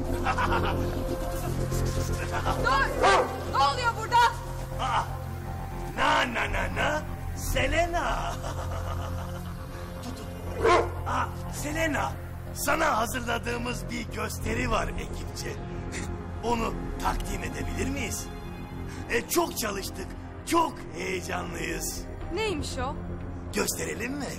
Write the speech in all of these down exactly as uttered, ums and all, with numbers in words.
Dur! Ne oluyor burada? Aa, na na na na Selena. Tut, tut. Aa, Selena, sana hazırladığımız bir gösteri var ekipçe. Onu takdim edebilir miyiz? E, çok çalıştık, çok heyecanlıyız. Neymiş o? Gösterelim mi?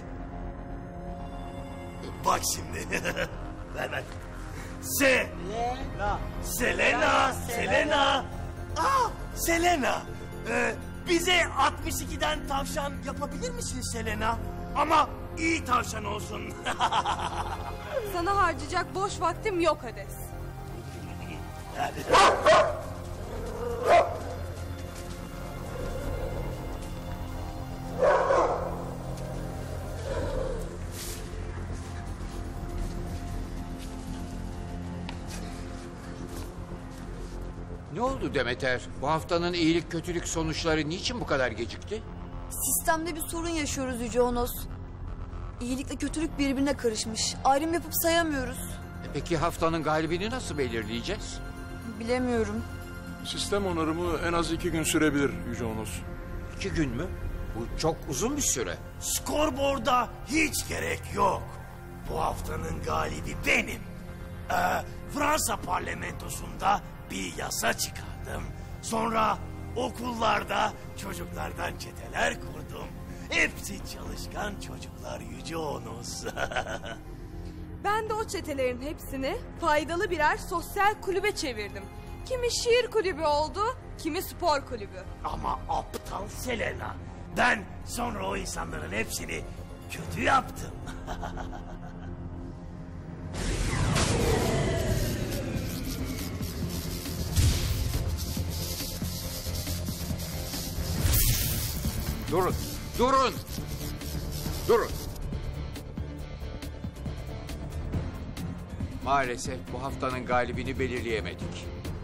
Bak şimdi. Ver ver. Selena. Selena. Selena. Aa, Selena. Ee, bize altmış ikiden tavşan yapabilir misin Selena? Ama iyi tavşan olsun. Sana harcayacak boş vaktim yok Hades. Ne oldu Demeter? Bu haftanın iyilik kötülük sonuçları niçin bu kadar gecikti? Sistemde bir sorun yaşıyoruz Yüce Onos. İyilikle kötülük birbirine karışmış. Ayrım yapıp sayamıyoruz. E peki haftanın galibini nasıl belirleyeceğiz? Bilemiyorum. Sistem onarımı en az iki gün sürebilir Yüce Onos. İki gün mü? Bu çok uzun bir süre. Skorboard'a hiç gerek yok. Bu haftanın galibi benim. Ee, Fransa parlamentosunda bir yasa çıkardım. Sonra okullarda çocuklardan çeteler kurdum. Hepsi çalışkan çocuklar Yüce Onos. Ben de o çetelerin hepsini faydalı birer sosyal kulübe çevirdim. Kimi şiir kulübü oldu, kimi spor kulübü. Ama aptal Selena. Ben sonra o insanların hepsini kötü yaptım. Durun, durun, durun. Maalesef bu haftanın galibini belirleyemedik.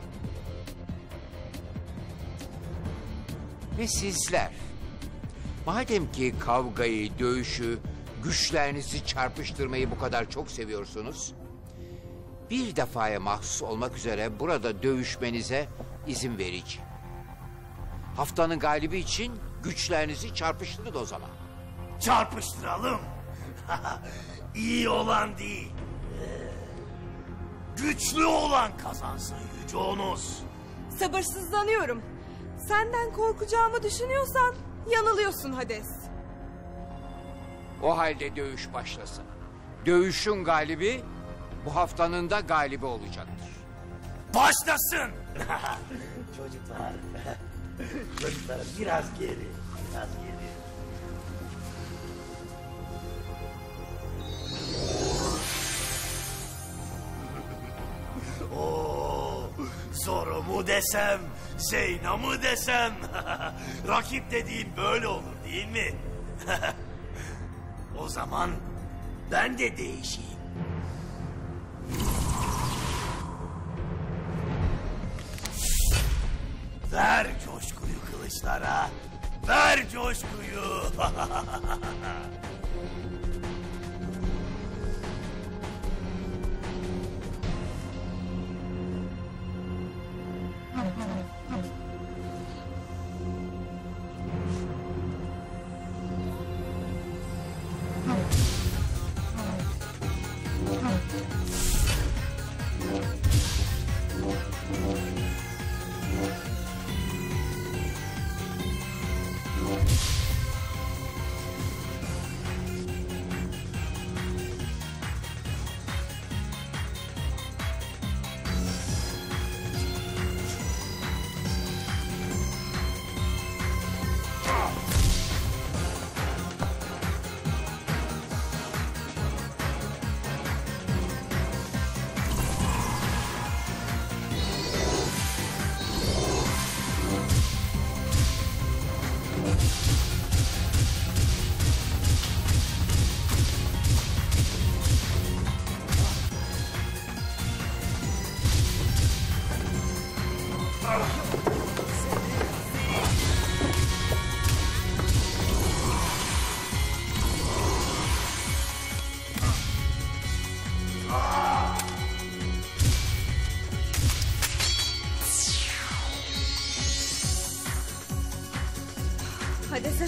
Ve sizler, madem ki kavgayı, dövüşü, güçlerinizi çarpıştırmayı bu kadar çok seviyorsunuz, bir defaya mahsus olmak üzere burada dövüşmenize izin vereceğim. Haftanın galibi için güçlerinizi çarpıştırın o zaman. Çarpıştıralım. İyi olan değil. Güçlü olan kazansın Yüce Onos. Sabırsızlanıyorum. Senden korkacağımı düşünüyorsan yanılıyorsun Hades. O halde dövüş başlasın. Dövüşün galibi bu haftanın da galibi olacaktır. Başlasın. Çocuklar. Çocuklar biraz geri. Biraz geri. Oo, Zoro mu desem, Zeyna mı desem? Rakip dediğin böyle olur değil mi? O zaman ben de değişeyim. Ver coşkuyu kılıçlara, ver coşkuyu.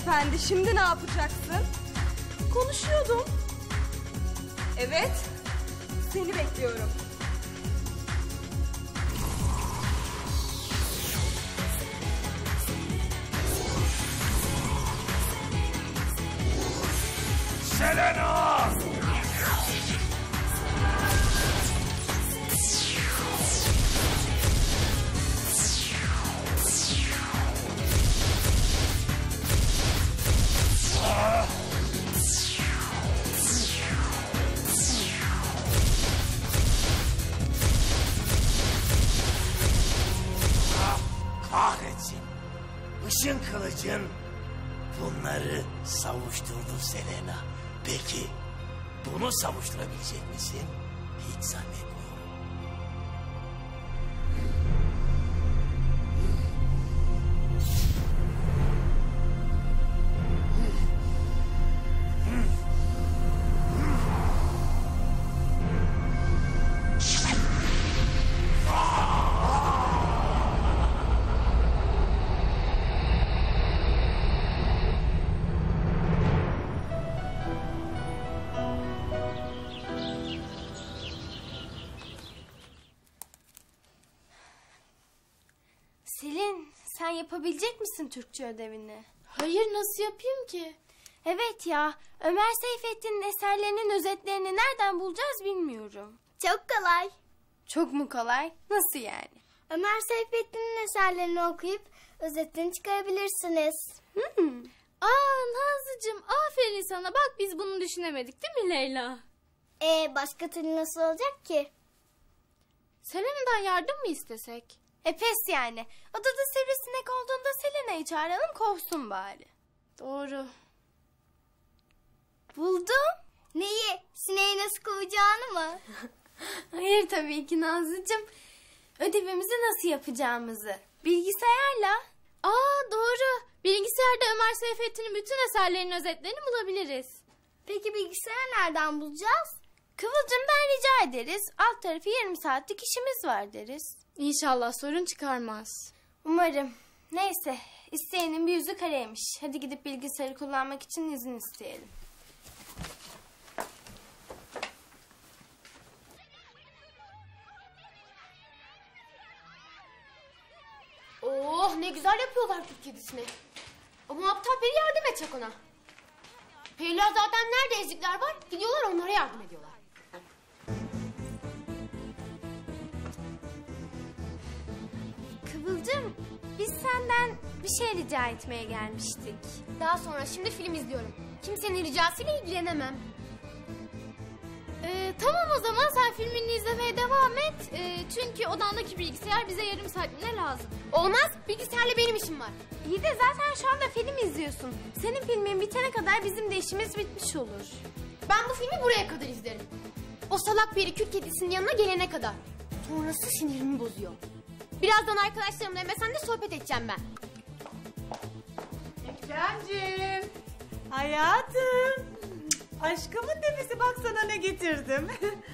efendi, şimdi ne yapacaksın? Konuşuyordum. Evet, seni bekliyorum. Selena! Kahretsin. Işın kılıcın bunları savuşturdu Selena. Peki bunu savuşturabilecek misin? Hiç zannetmiyorum. Selin, sen yapabilecek misin Türkçe ödevini? Hayır, nasıl yapayım ki? Evet ya, Ömer Seyfettin'in eserlerinin özetlerini nereden bulacağız bilmiyorum. Çok kolay. Çok mu kolay? Nasıl yani? Ömer Seyfettin'in eserlerini okuyup özetini çıkarabilirsiniz. Hmm. Aa Nazlıcığım, aferin sana. Bak biz bunu düşünemedik değil mi Leyla? Ee, başka türlü nasıl olacak ki? Selena'dan yardım mı istesek? E pes yani. Odada sivrisinek olduğunda Selena'yı çağıralım, kovsun bari. Doğru. Buldum. Neyi? Sineği nasıl kovacağını mı? Hayır tabii ki Nazlıcığım. Ödevimizi nasıl yapacağımızı. Bilgisayarla. Aa doğru. Bilgisayarda Ömer Seyfettin'in bütün eserlerinin özetlerini bulabiliriz. Peki bilgisayarı nereden bulacağız? Kıvılcım'dan rica ederiz. Alt tarafı yarım saatlik işimiz var deriz. İnşallah sorun çıkarmaz. Umarım. Neyse, isteyenin bir yüzü kareymiş. Hadi gidip bilgisayarı kullanmak için izin isteyelim. Oh ne güzel yapıyorlar Türk kedisine. Ama aptal peri yardım edecek ona. Periler zaten nerede ezikler var gidiyorlar onlara yardım ediyorlar. Kıvılcım, biz senden bir şey rica etmeye gelmiştik. Daha sonra şimdi film izliyorum. Kimsenin ricasıyla ilgilenemem. Ee, tamam o zaman sen filmini izlemeye devam et. Ee, çünkü odandaki bilgisayar bize yarım saatliğine lazım. Olmaz, bilgisayarla benim işim var. İyi de zaten şu anda film izliyorsun. Senin filmin bitene kadar bizim de işimiz bitmiş olur. Ben bu filmi buraya kadar izlerim. O salak peri kül kedisinin yanına gelene kadar. Sonrası sinirimi bozuyor. Birazdan arkadaşlarımla Mesen'de sohbet edeceğim ben. Ekremciğim. Hayatım. Aşkımın nefesi, bak sana ne getirdim.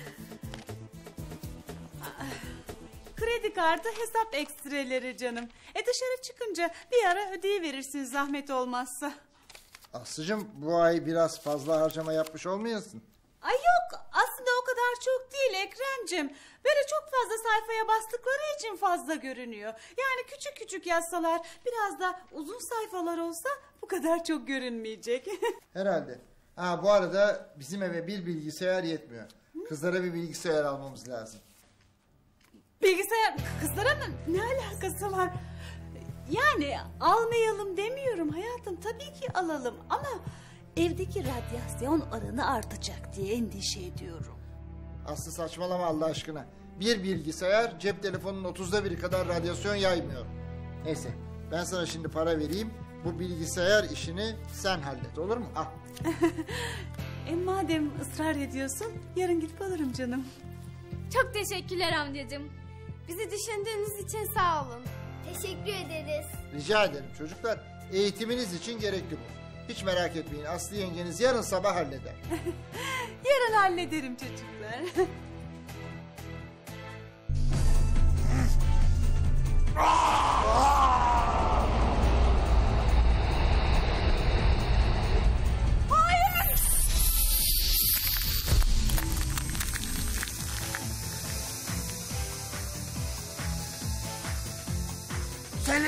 Kredi kartı, hesap ekstreleri canım. E dışarı çıkınca bir ara ödeyiverirsin zahmet olmazsa. Aslıcığım bu ay biraz fazla harcama yapmış olmayasın? Ay yok, aslında o kadar çok değil Ekremciğim. Böyle çok fazla sayfaya bastıkları için fazla görünüyor. Yani küçük küçük yazsalar, biraz da uzun sayfalar olsa bu kadar çok görünmeyecek. Herhalde. Ha, bu arada bizim eve bir bilgisayar yetmiyor. Kızlara bir bilgisayar almamız lazım. Bilgisayar kızlara mı? Ne alakası var? Yani almayalım demiyorum hayatım. Tabii ki alalım ama evdeki radyasyon oranı artacak diye endişe ediyorum. Aslı saçmalama Allah aşkına. Bir bilgisayar cep telefonunun otuzda biri kadar radyasyon yaymıyor. Neyse ben sana şimdi para vereyim. Bu bilgisayar işini sen hallet, olur mu? Al. E madem ısrar ediyorsun yarın gidip alırım canım. Çok teşekkürler amcacığım. Bizi düşündüğünüz için sağ olun. Teşekkür ederiz. Rica ederim çocuklar. Eğitiminiz için gerekli bu. Hiç merak etmeyin, Aslı yengeniz yarın sabah halleder. Yarın hallederim çocuklar.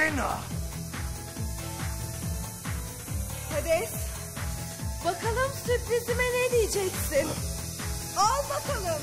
Selena. Hades, bakalım sürprizime ne diyeceksin? Al bakalım.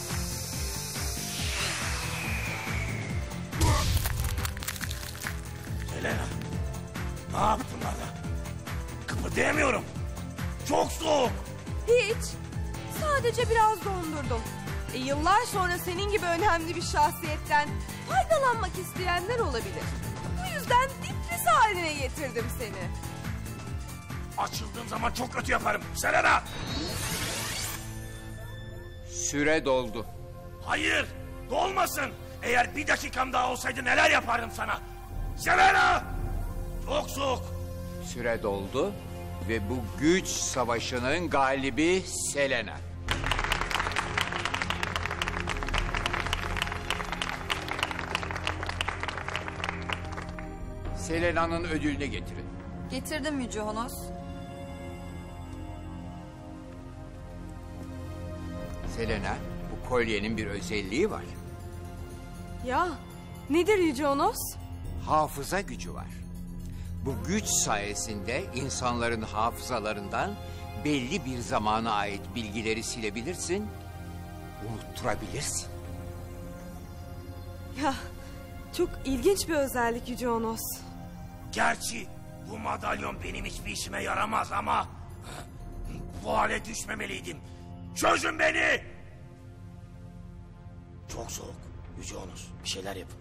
Selena, ne yaptın bana? Kıpırdayamıyorum. Çok soğuk. Hiç. Sadece biraz dondurdum. E, yıllar sonra senin gibi önemli bir şahsiyetten faydalanmak isteyenler olabilir. Bu yüzden diplis haline getirdim seni. Açıldığım zaman çok kötü yaparım. Selena! Süre doldu. Hayır, dolmasın. Eğer bir dakikam daha olsaydı neler yapardım sana? Selena! Çok soğuk. Süre doldu ve bu güç savaşının galibi Selena. Selena'nın ödülünü getirin. Getirdim Yüce Honos. Selena, bu kolyenin bir özelliği var. Ya, nedir Yüce Onos? Hafıza gücü var. Bu güç sayesinde insanların hafızalarından belli bir zamana ait bilgileri silebilirsin, unutturabilirsin. Ya, çok ilginç bir özellik Yüce Onos. Gerçi bu madalyon benim hiçbir işime yaramaz ama... bu hale düşmemeliydim. Çözün beni! Çok soğuk. Yüce Onos, bir şeyler yapın.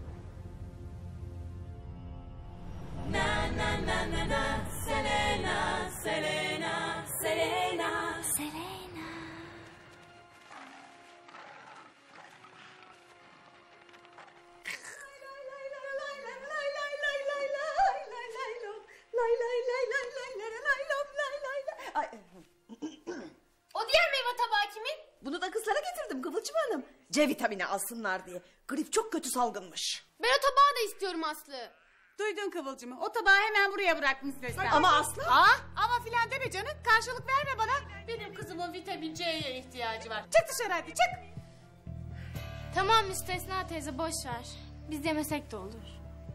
Na na na na na, Selena, Selena, Selena, Selena. O diğer meyve tabağı kimin? Bunu da kızlara getirdim Kıvılcım Hanım. C vitamini alsınlar diye. Grip çok kötü salgınmış. Ben o tabağı da istiyorum Aslı. Duydun Kıvılcım'ı. O tabağı hemen buraya bırak müstesna. Ama Aslı... Aa, ama filan deme canım. Karşılık verme bana. Benim kızımın vitamin C'ye ihtiyacı var. Çık dışarı hadi çık. Tamam müstesna teyze boş ver. Biz yemesek de olur.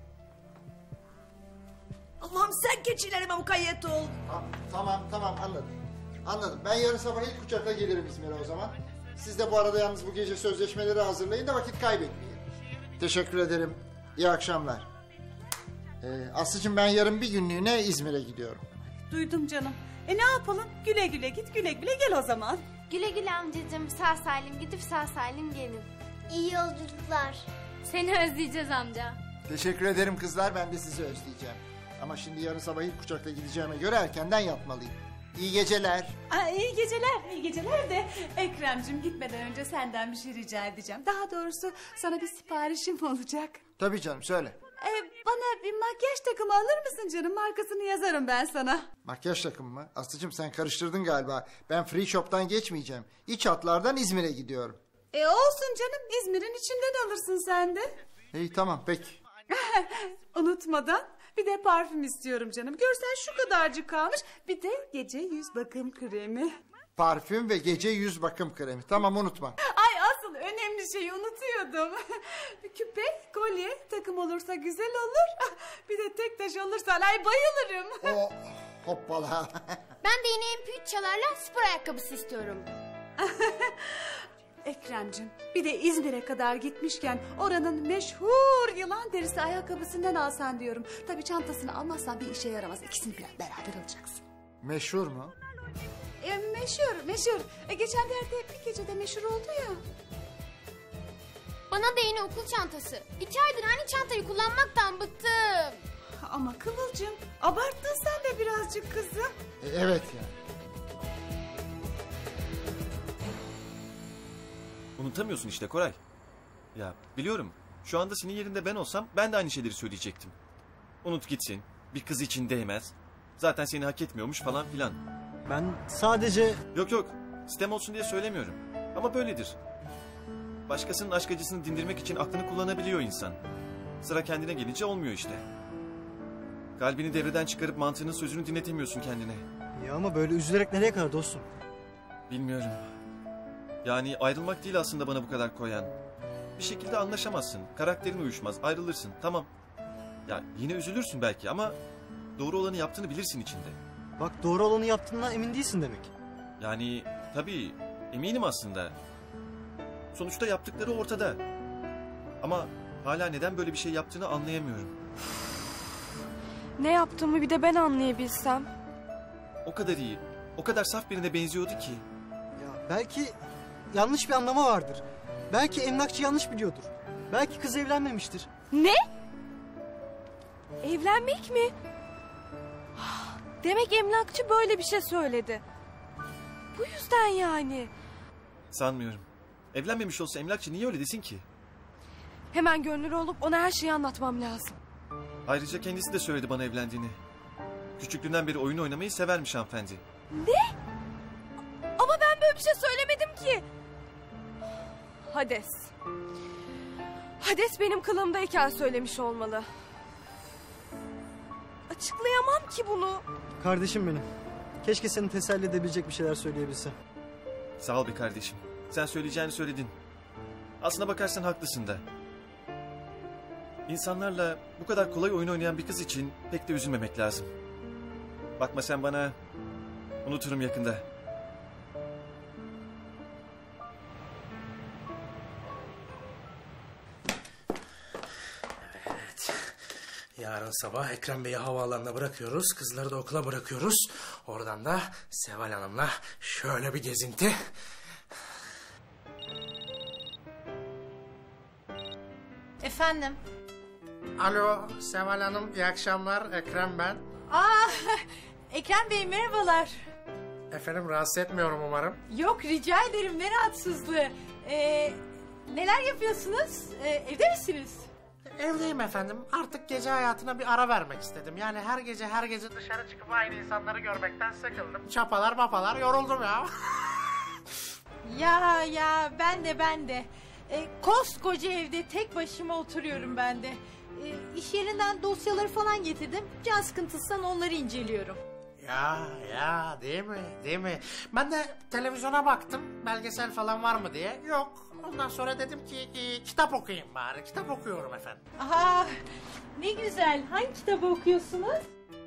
Allah'ım sen keçilerime mukayyet ol. Ha, tamam tamam anladım. Anladım. Ben yarın sabah ilk uçakla gelirim İzmir'e o zaman. Siz de bu arada yalnız bu gece sözleşmeleri hazırlayın da vakit kaybetmeyin. Teşekkür ederim. İyi akşamlar. Ee, Aslıcığım ben yarın bir günlüğüne İzmir'e gidiyorum. Duydum canım. E ne yapalım? Güle güle git güle güle gel o zaman. Güle güle amcacığım, sağ salim gidip sağ salim gelin. İyi yolculuklar. Seni özleyeceğiz amca. Teşekkür ederim kızlar. Ben de sizi özleyeceğim. Ama şimdi yarın sabah ilk uçakla gideceğime göre erkenden yatmalıyım. İyi geceler. Aa, iyi geceler, iyi geceler de Ekrem'cim gitmeden önce senden bir şey rica edeceğim. Daha doğrusu sana bir siparişim olacak. Tabii canım söyle. Ee, bana bir makyaj takımı alır mısın canım? Markasını yazarım ben sana. Makyaj takımı mı? Aslıcığım sen karıştırdın galiba. Ben Free Shop'tan geçmeyeceğim. İç hatlardan İzmir'e gidiyorum. E olsun canım, İzmir'in içinden alırsın sen de. İyi tamam peki. Unutmadan bir de parfüm istiyorum canım. Görsen şu kadarcık kalmış. Bir de gece yüz bakım kremi. Parfüm ve gece yüz bakım kremi. Tamam unutma. Ay asıl önemli şeyi unutuyordum. Küpe, kolye, takım olursa güzel olur. Bir de tek taş olursa ay bayılırım. Oh, hoppala. Ben de yine M P üç çalarla spor ayakkabısı istiyorum. Ekrem'cim bir de İzmir'e kadar gitmişken oranın meşhur yılan derisi ayakkabısından alsan diyorum. Tabii çantasını almazsan bir işe yaramaz. İkisini bir beraber alacaksın. Meşhur mu? E, meşhur, meşhur. E, geçenlerde bir gecede meşhur oldu ya. Bana da yeni okul çantası. İki aydır aynı çantayı kullanmaktan bıktım. Ama Kıvılcım abarttın sen de birazcık kızım. E, evet yani. Unutamıyorsun işte Koray. Ya biliyorum şu anda senin yerinde ben olsam ben de aynı şeyleri söyleyecektim. Unut gitsin, bir kız için değmez. Zaten seni hak etmiyormuş falan filan. Ben sadece... Yok yok, sistem olsun diye söylemiyorum. Ama böyledir. Başkasının aşk acısını dindirmek için aklını kullanabiliyor insan. Sıra kendine gelince olmuyor işte. Kalbini devreden çıkarıp mantığının sözünü dinletemiyorsun kendine. Ya ama böyle üzülerek nereye kadar dostum? Bilmiyorum. Yani ayrılmak değil aslında bana bu kadar koyan. Bir şekilde anlaşamazsın. Karakterin uyuşmaz. Ayrılırsın. Tamam. Ya yine üzülürsün belki ama doğru olanı yaptığını bilirsin içinde. Bak doğru olanı yaptığından emin değilsin demek. Yani tabii eminim aslında. Sonuçta yaptıkları ortada. Ama hala neden böyle bir şey yaptığını anlayamıyorum. Ne yaptığımı bir de ben anlayabilsem. O kadar iyi, o kadar saf birine benziyordu ki. Ya belki yanlış bir anlama vardır. Belki emlakçı yanlış biliyordur. Belki kız evlenmemiştir. Ne? Evlenmek mi? Demek emlakçı böyle bir şey söyledi. Bu yüzden yani. Sanmıyorum. Evlenmemiş olsa emlakçı niye öyle desin ki? Hemen gönüllü olup ona her şeyi anlatmam lazım. Ayrıca kendisi de söyledi bana evlendiğini. Küçüklüğünden beri oyun oynamayı severmiş hanımefendi. Ne? Ama ben böyle bir şey söylemedim ki. Hades. Hades benim kılımdayken söylemiş olmalı. Açıklayamam ki bunu. Kardeşim benim. Keşke seni teselli edebilecek bir şeyler söyleyebilsem. Sağ ol be kardeşim. Sen söyleyeceğini söyledin. Aslına bakarsan haklısın da. İnsanlarla bu kadar kolay oyun oynayan bir kız için pek de üzülmemek lazım. Bakma sen bana, unuturum yakında. Evet. Yarın sabah Ekrem Bey'i havaalanına bırakıyoruz. Kızları da okula bırakıyoruz. Oradan da Seval Hanım'la şöyle bir gezinti. Efendim? Alo Seval Hanım, iyi akşamlar. Ekrem ben. Aa, Ekrem Bey merhabalar. Efendim rahatsız etmiyorum umarım. Yok rica ederim, ne rahatsızlığı. Ee, neler yapıyorsunuz? Ee, evde misiniz? Evdeyim efendim. Artık gece hayatına bir ara vermek istedim. Yani her gece her gece dışarı çıkıp aynı insanları görmekten sıkıldım. Çapalar mapalar yoruldum ya. Ya ya ben de ben de. Ee, koskoca evde tek başıma oturuyorum ben de. Ee, iş yerinden dosyaları falan getirdim. Can sıkıntısından onları inceliyorum. Ya ya değil mi değil mi? Ben de televizyona baktım belgesel falan var mı diye. Yok. Ondan sonra dedim ki e, kitap okuyayım bari. Kitap okuyorum efendim. Aha, ne güzel. Hangi kitabı okuyorsunuz?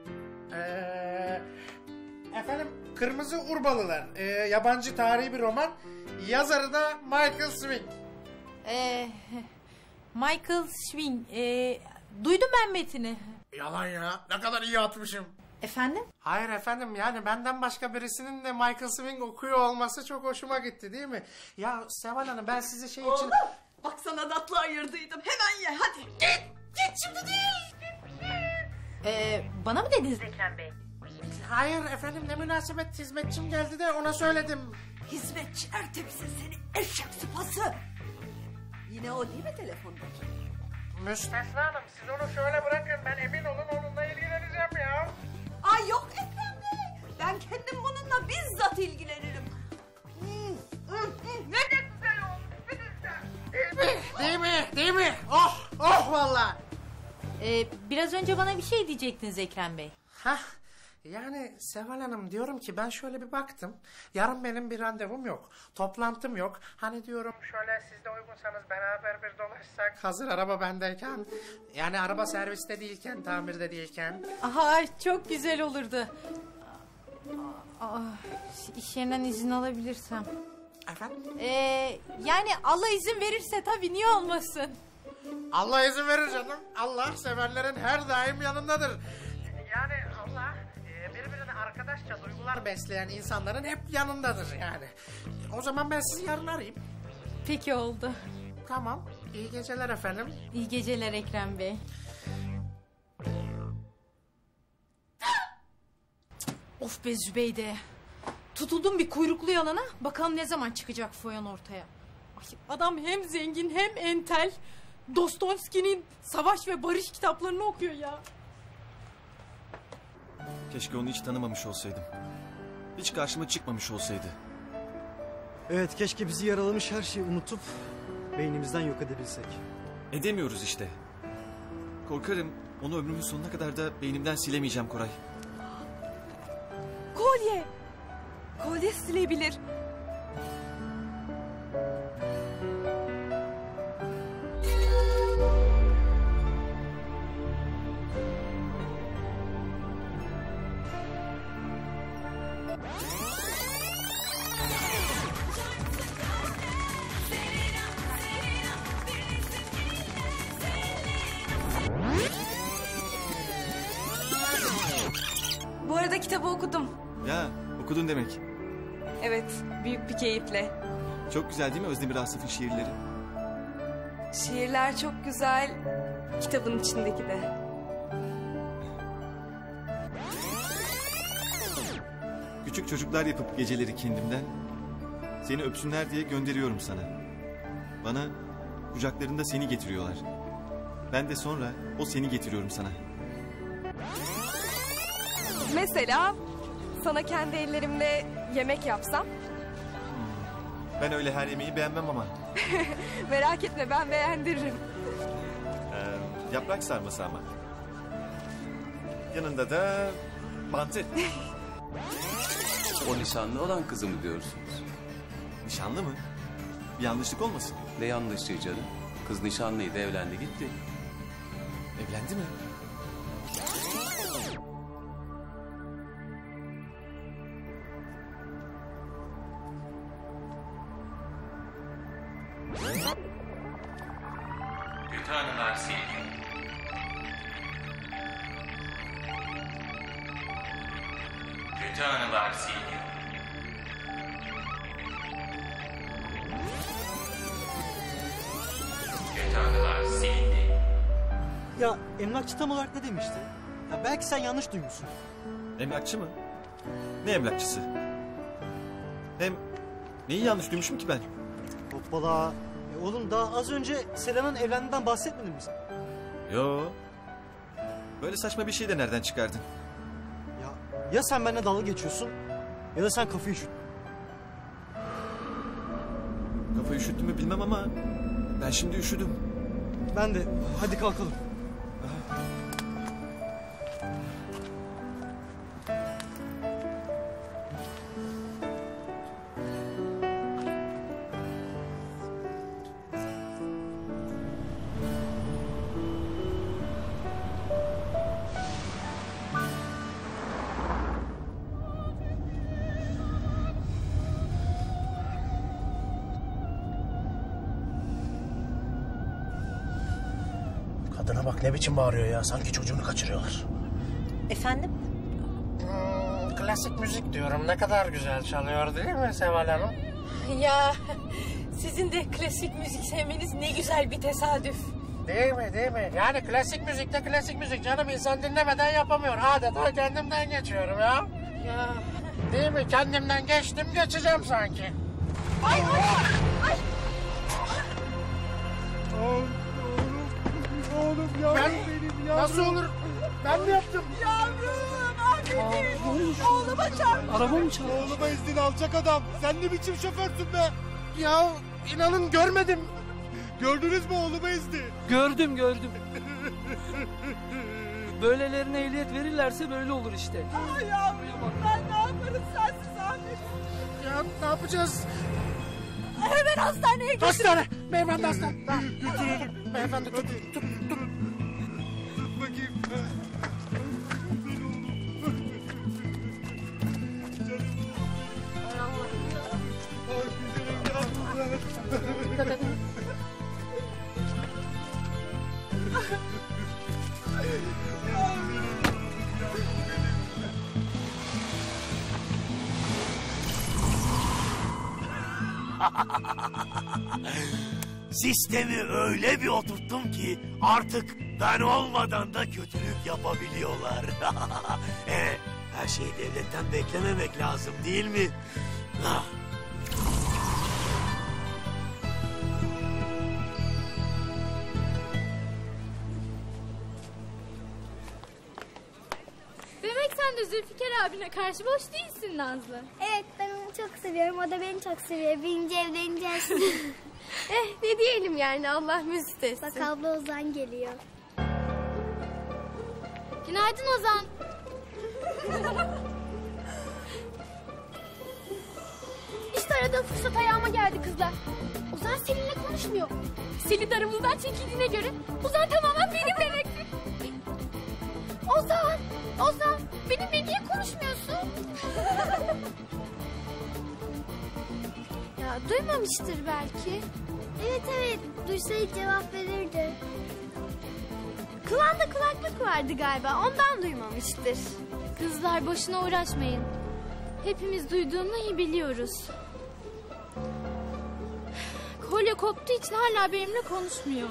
Ee, efendim Kırmızı Urbalılar. Ee, yabancı tarihi bir roman. Yazarı da Michael Swing. Ee, Michael Swing. Ee, duydum ben metini. Yalan ya. Ne kadar iyi atmışım. Efendim? Hayır efendim, yani benden başka birisinin de Michael Swing okuyor olması çok hoşuma gitti değil mi? Ya Seval Hanım, ben size şey için... Oğlum bak sana tatlı ayırdıydım, hemen ye hadi. Git git şimdi değil. Ee, bana mı dediniz Ekrem Bey? Hayır efendim, ne münasebet, hizmetçim geldi de ona söyledim. Hizmetçi Ertem'se seni eşek sıpası. Yine o değil mi telefondaki? Müstesna Hanım, siz onu şöyle bırakın, ben emin olun onunla ilgileneceğim ya. Ay yok Ekrem Bey. Ben kendim bununla bizzat ilgilenirim. Hmm, hmm, hmm. Ne de güzel olmuş, ne de güzel. Değil mi? Değil mi? Değil mi? Oh, oh vallahi. Ee, biraz önce bana bir şey diyecektiniz Ekrem Bey. Hah, yani Seval Hanım, diyorum ki ben şöyle bir baktım. Yarın benim bir randevum yok. Toplantım yok. Hani diyorum şöyle siz de uygunsanız beraber bir dolaşsak. Hazır araba bendeyken. Yani araba serviste değilken, tamirde değilken. Aha, çok güzel olurdu. Aa, iş yerinden izin alabilirsem. Efendim? Ee, yani Allah izin verirse tabii, niye olmasın? Allah izin verir canım. Allah sevenlerin her daim yanındadır. Yani Allah birbirine arkadaşça duygular besleyen insanların hep yanındadır yani. O zaman ben sizi yarın arayayım. Peki oldu. Tamam. İyi geceler efendim. İyi geceler Ekrem Bey. Of be Zübeyde. Tutuldum bir kuyruklu yalana. Bakalım ne zaman çıkacak foyan ortaya. Ay, adam hem zengin hem entel. Dostoyevski'nin savaş ve barış kitaplarını okuyor ya. Keşke onu hiç tanımamış olsaydım. Hiç karşıma çıkmamış olsaydı. Evet, keşke bizi yaralamış her şeyi unutup beynimizden yok edebilsek. Edemiyoruz işte. Korkarım onu ömrümün sonuna kadar da beynimden silemeyeceğim Koray. Kolye. Kolye silebilir. Bu arada kitabı okudum. Ya okudun demek. Evet, büyük bir keyifle. Çok güzel değil mi Özdemir Asaf'ın şiirleri? Şiirler çok güzel, kitabın içindeki de. Küçük çocuklar yapıp geceleri kendimden seni öpsünler diye gönderiyorum sana. Bana kucaklarında seni getiriyorlar. Ben de sonra o seni getiriyorum sana. Mesela sana kendi ellerimle yemek yapsam? Ben öyle her yemeği beğenmem ama. Merak etme, ben beğendiririm. Ee, yaprak sarması ama. Yanında da mantı. O nişanlı olan kızı mı diyorsunuz? Nişanlı mı? Bir yanlışlık olmasın? Ne yanlışlığı canım? Kız nişanlıydı, evlendi gitti. Evlendi mi? Kötü anılar sildi. Kötü anılar sildi. Kötü anılar sildi. Ya emlakçı tam olarak ne demişti? Ya belki sen yanlış duymuşsun. Emlakçı mı? Ne emlakçısı? Hem neyi yanlış duymuşum ki ben? Hoppala. E oğlum daha az önce Selena'nın evlendiğinden bahsetmedin mi sen? Yo. Böyle saçma bir şey de nereden çıkardın? Ya, ya sen benimle dalga geçiyorsun ya da sen kafayı üşüttün. Kafayı üşüttün mü bilmem ama ben şimdi üşüdüm. Ben de. Hadi kalkalım. Kadına bak ne biçim bağırıyor ya. Sanki çocuğunu kaçırıyorlar. Efendim? Hmm, klasik müzik diyorum. Ne kadar güzel çalıyor değil mi Seval Hanım? Ya sizin de klasik müzik sevmeniz ne güzel bir tesadüf. Değil mi değil mi? Yani klasik müzik de klasik müzik canım. İnsan dinlemeden yapamıyor. Adeta kendimden geçiyorum ya. Ya. Değil mi? Kendimden geçtim geçeceğim sanki. Ay ay ay. Oğlum yavrum Ben- benim yavrum. Nasıl olur? Ben mi yaptım? Yavrum, Ahmet'im. Oğluma çarptı. Araba mı çaldı? Oğluma izdin alacak adam. Sen ne biçim şoförsün be? Ya inanın görmedim. Gördünüz mü oğluma izdi? Gördüm gördüm. Böylelerine ehliyet verirlerse böyle olur işte. Ay yavrum, ben ne yaparım sensiz Ahmet? Ya ne yapacağız? Hemen hastaneye götür. Hastane. Beyefendi hastane. Tamam götürelim. Beyefendi tut tut tut. Tut bakayım. Sistemi öyle bir oturttum ki artık ben olmadan da kötülük yapabiliyorlar. e, her şeyi devletten beklememek lazım değil mi? Ah. Demek sen de Zülfikar abine karşı boş değilsin Nazlı. Evet ben onu çok seviyorum. O da beni çok seviyor. Birinci evleneceğiz. Eh ne diyelim yani Allah mesut etsin. Bak abla Ozan geliyor. Günaydın Ozan. İşte aradığım fırsat ayağıma geldi kızlar. Ozan seninle konuşmuyor. Selin aramızdan çekildiğine göre Ozan tamamen benim demektir. Ozan, Ozan benimle niye konuşmuyorsun? Ya duymamıştır belki. Evet evet duysaydı cevap verirdi. Kulağında kulaklık vardı galiba, ondan duymamıştır. Kızlar boşuna uğraşmayın. Hepimiz duyduğunu iyi biliyoruz. Kolye koptuğu için hala benimle konuşmuyor.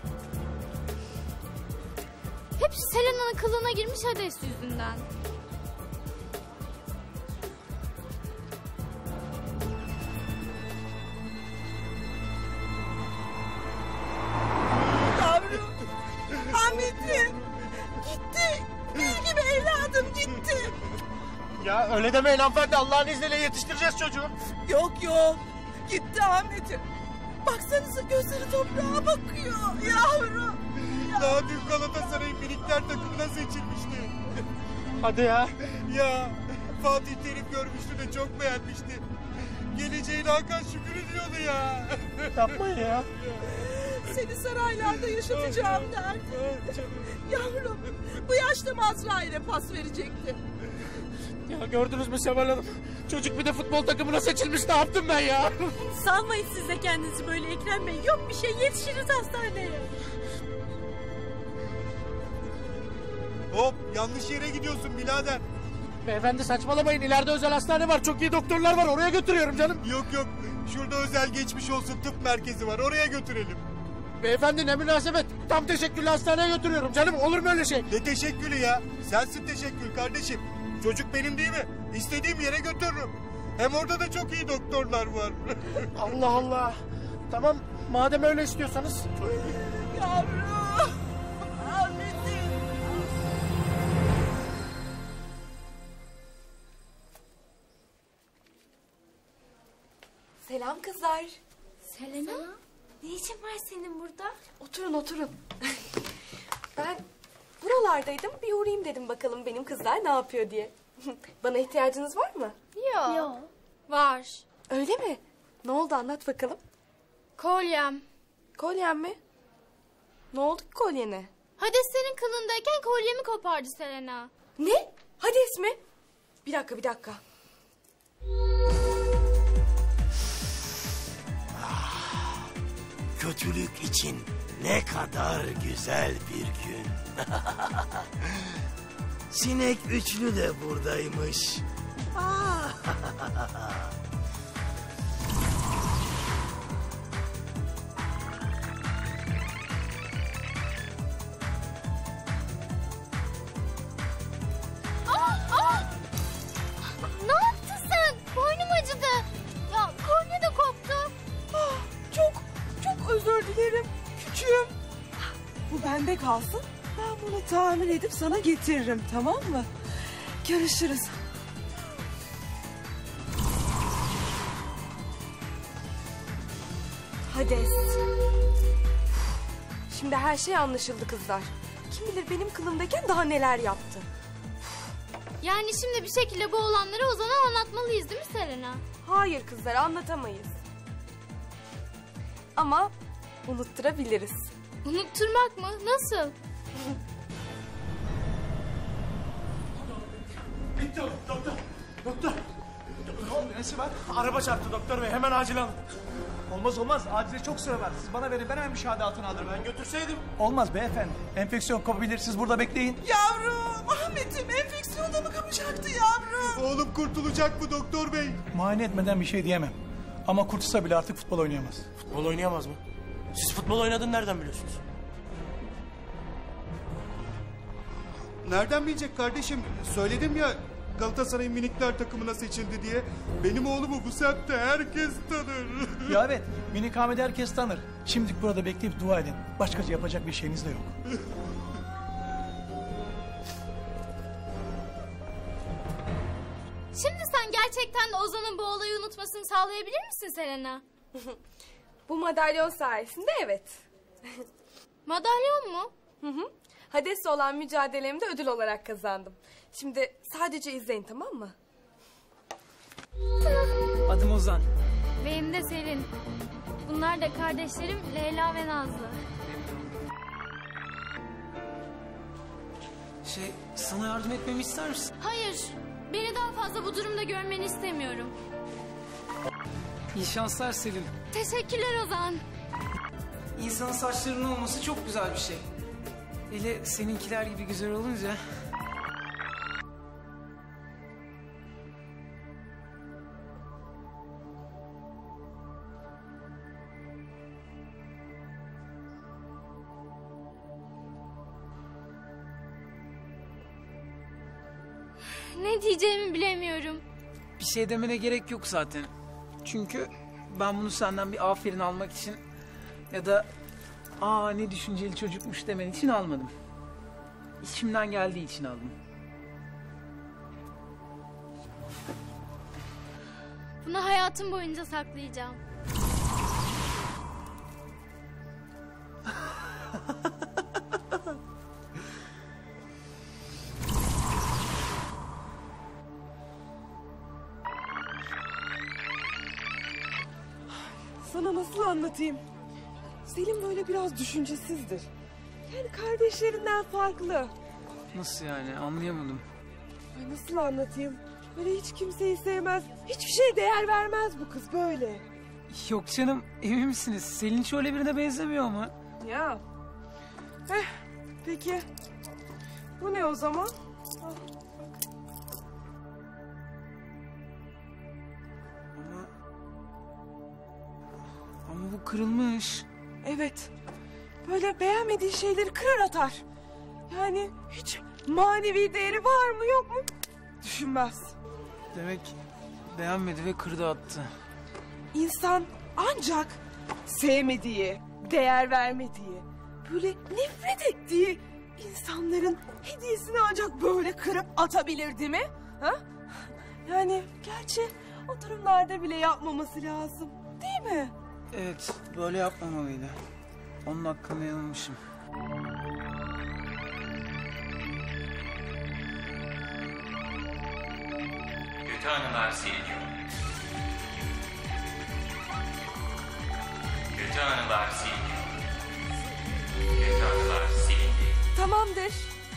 Hepsi Selena'nın kılığına girmiş Hades yüzünden. Yavrum. Ahmet'im. Gitti. Bil gibi evladım gitti. Ya öyle demeyin hanımefendi. Allah'ın izniyle yetiştireceğiz çocuğu. Yok yok. Gitti Ahmet'im. Baksanıza gözleri toprağa bakıyor yavrum. Daha dün Galatasaray'ın minikler takımına seçilmişti. Hadi ya. Ya Fatih Terim görmüştü de çok beğenmişti. Geleceğine Hakan Şükür diyordu ya. Yapmayın ya. Seni saraylarda yaşatacağım derdi. Yavrum bu yaşta Mazrail'e pas verecekti. Ya gördünüz mü Seval Hanım? Çocuk bir de futbol takımına seçilmiş. Ne yaptım ben ya? Sanmayın siz de kendinizi böyle Ekrem Bey. Yok bir şey, yetişiriz hastaneye. Hop yanlış yere gidiyorsun birader. Beyefendi saçmalamayın. İleride özel hastane var. Çok iyi doktorlar var. Oraya götürüyorum canım. Yok yok. Şurada özel geçmiş olsun tıp merkezi var. Oraya götürelim. Beyefendi ne münasebet. Tam teşekküllü hastaneye götürüyorum canım. Olur mu öyle şey? Ne teşekkülü ya? Sensin teşekkül kardeşim. Çocuk benim değil mi? İstediğim yere götürürüm. Hem orada da çok iyi doktorlar var. Allah Allah. Tamam madem öyle istiyorsanız. Yavrum. Ahmet'im. Selam kızlar. Selena, ne işin var senin burada? Oturun oturun. Ben buralardaydım, bir uğrayayım dedim bakalım benim kızlar ne yapıyor diye. Bana ihtiyacınız var mı? Yok. Yok. Var. Öyle mi? Ne oldu anlat bakalım. Kolyem. Kolyem mi? Ne oldu ki kolyene? Hades senin kılındayken kolyemi kopardı Selena. Ne? Hades mi? Bir dakika bir dakika. Kötülük için ne kadar güzel bir gün. Sinek üçlü de buradaymış. Aa, aa! Ne yaptın sen? Boynum acıdı. Ya kolye de koptu. Ah, çok çok özür dilerim küçüğüm. Bu bende kalsın. Ben bunu tamir edip sana getiririm tamam mı? Görüşürüz. Hades. Şimdi her şey anlaşıldı kızlar. Kim bilir benim kılımdayken daha neler yaptı. Yani şimdi bir şekilde bu olanları Ozan'a anlatmalıyız değil mi Selena? Hayır kızlar anlatamayız. Ama unutturabiliriz. Unutturmak mı? Nasıl? Bitti o doktor. Doktor. Ne oldu nesi var? Araba çarptı doktor bey hemen acil alın. Olmaz olmaz acile çok sıra var. Siz bana verin ben hemen müşahede altına alırım. Ben götürseydim. Olmaz beyefendi. Enfeksiyon kapabilir siz burada bekleyin. Yavrum Ahmet'im enfeksiyonda mı kapacaktı yavrum? Oğlum kurtulacak mı doktor bey? Muayene etmeden bir şey diyemem. Ama kurtulsa bile artık futbol oynayamaz. Futbol oynayamaz mı? Siz futbol oynadığını nereden biliyorsunuz? Nereden bilecek kardeşim? Söyledim ya Galatasaray'ın minikler takımına seçildi diye. Benim oğlumu bu semtte herkes tanır. Ya evet minik Ahmet'i herkes tanır. Şimdilik burada bekleyip dua edin. Başkaca yapacak bir şeyiniz de yok. Şimdi sen gerçekten de Ozan'ın bu olayı unutmasını sağlayabilir misin Selena? Bu madalyon sayesinde evet. Madalyon mu? Hı hı. Hades'le olan mücadelemde ödül olarak kazandım. Şimdi sadece izleyin tamam mı? Adım Ozan. Benim de Selin. Bunlar da kardeşlerim Leyla ve Nazlı. Şey, sana yardım etmemi ister misin? Hayır, beni daha fazla bu durumda görmeni istemiyorum. İyi şanslar Selin. Teşekkürler Ozan. İnsanın saçlarının olması çok güzel bir şey. Hele seninkiler gibi güzel olunca. Ne diyeceğimi bilemiyorum. Bir şey demene gerek yok zaten. Çünkü ben bunu senden bir aferin almak için ya da aa ne düşünceli çocukmuş demen için almadım. İçimden geldiği için aldım. Bunu hayatım boyunca saklayacağım. Sana nasıl anlatayım? Selim böyle biraz düşüncesizdir. Yani kardeşlerinden farklı. Nasıl yani, anlayamadım. Ay nasıl anlatayım? Böyle hiç kimseyi sevmez, hiçbir şeye değer vermez bu kız böyle. Yok canım, emin misiniz? Selin hiç öyle birine benzemiyor ama. Ya. Heh, peki. Bu ne o zaman? Al, bak. Ama... Ama bu kırılmış. Evet. Böyle beğenmediği şeyleri kırar atar. Yani hiç manevi değeri var mı yok mu düşünmez. Demek beğenmedi ve kırdı attı. İnsan ancak sevmediği, değer vermediği, böyle nefret ettiği insanların hediyesini ancak böyle kırıp atabilir değil mi? Ha? Yani gerçi o durumlarda bile yapmaması lazım değil mi? Evet, böyle yapmamalıydı. Onun hakkında yanılmışım. Kötü anılar siliniyor. Kötü anılar siliniyor. Kötü anılar silindi. Tamamdır.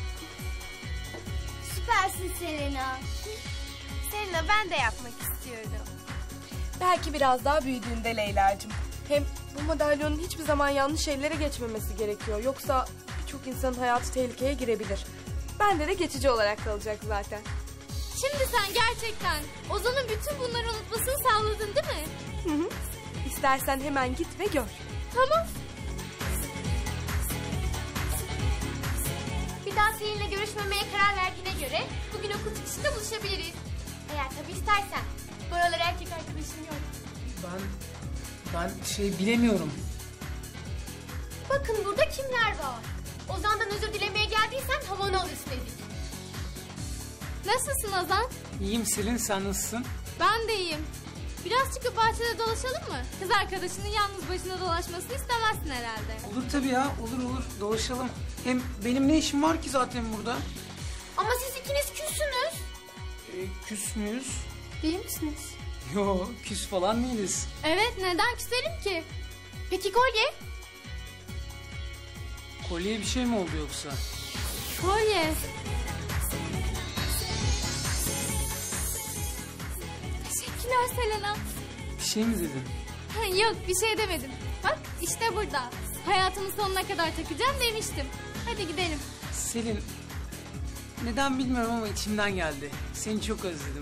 Süpersin Selena. Selena ben de yapmak istiyorum. Belki biraz daha büyüdüğünde Leyla'cığım. Hem bu madalyonun hiçbir zaman yanlış ellere geçmemesi gerekiyor. Yoksa birçok insanın hayatı tehlikeye girebilir. Bende de geçici olarak kalacak zaten. Şimdi sen gerçekten Ozan'ın bütün bunları unutmasını sağladın değil mi? Hı hı. İstersen hemen git ve gör. Tamam. Bir daha seninle görüşmemeye karar verdiğine göre bugün okul çıkışında buluşabiliriz. Eğer tabii istersen. Bu aralar erkek arkadaşım yok. Ben... Ben şey bilemiyorum. Bakın burada kimler var? Ozan'dan özür dilemeye geldiysen havanı alırsın dedik. Nasılsın Ozan? İyiyim Selin, sen nasılsın? Ben de iyiyim. Biraz çıkıp bahçede dolaşalım mı? Kız arkadaşının yalnız başına dolaşmasını istemezsin herhalde. Olur tabii ya, olur olur. Dolaşalım. Hem benim ne işim var ki zaten burada? Ama siz ikiniz küssünüz. Ee, küs müyüz? Değil misiniz? Yo, küs falan değiliz. Evet, neden küselim ki? Peki kolye? Kolyeye bir şey mi oldu yoksa? Kolye. Teşekkürler Selena. Bir şey mi dedin? Yok, bir şey demedim. Bak işte burada. Hayatımın sonuna kadar takacağım demiştim. Hadi gidelim. Selin, neden bilmiyorum ama içimden geldi. Seni çok özledim.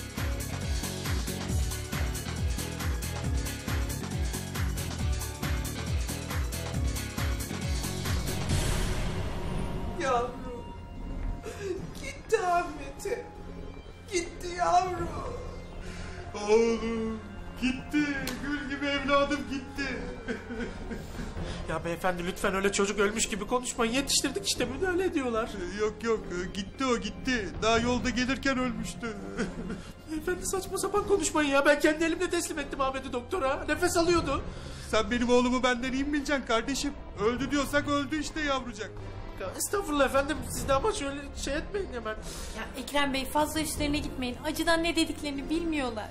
Yavrum. Gitti Ahmet'e. Gitti yavrum. Oğlum gitti. Gül gibi evladım gitti. Ya beyefendi lütfen öyle çocuk ölmüş gibi konuşmayın. Yetiştirdik işte, müdahale ediyorlar. Yok yok, gitti o gitti. Daha yolda gelirken ölmüştü. Beyefendi saçma sapan konuşmayın ya. Ben kendi elimle teslim ettim Ahmet'i doktora. Nefes alıyordu. Sen benim oğlumu benden iyi mi bileceksin kardeşim? Öldü diyorsak öldü işte yavrucak. Ya estağfurullah efendim, siz de ama şöyle şey etmeyin hemen. Ya Ekrem Bey, fazla üstlerine gitmeyin. Acıdan ne dediklerini bilmiyorlar.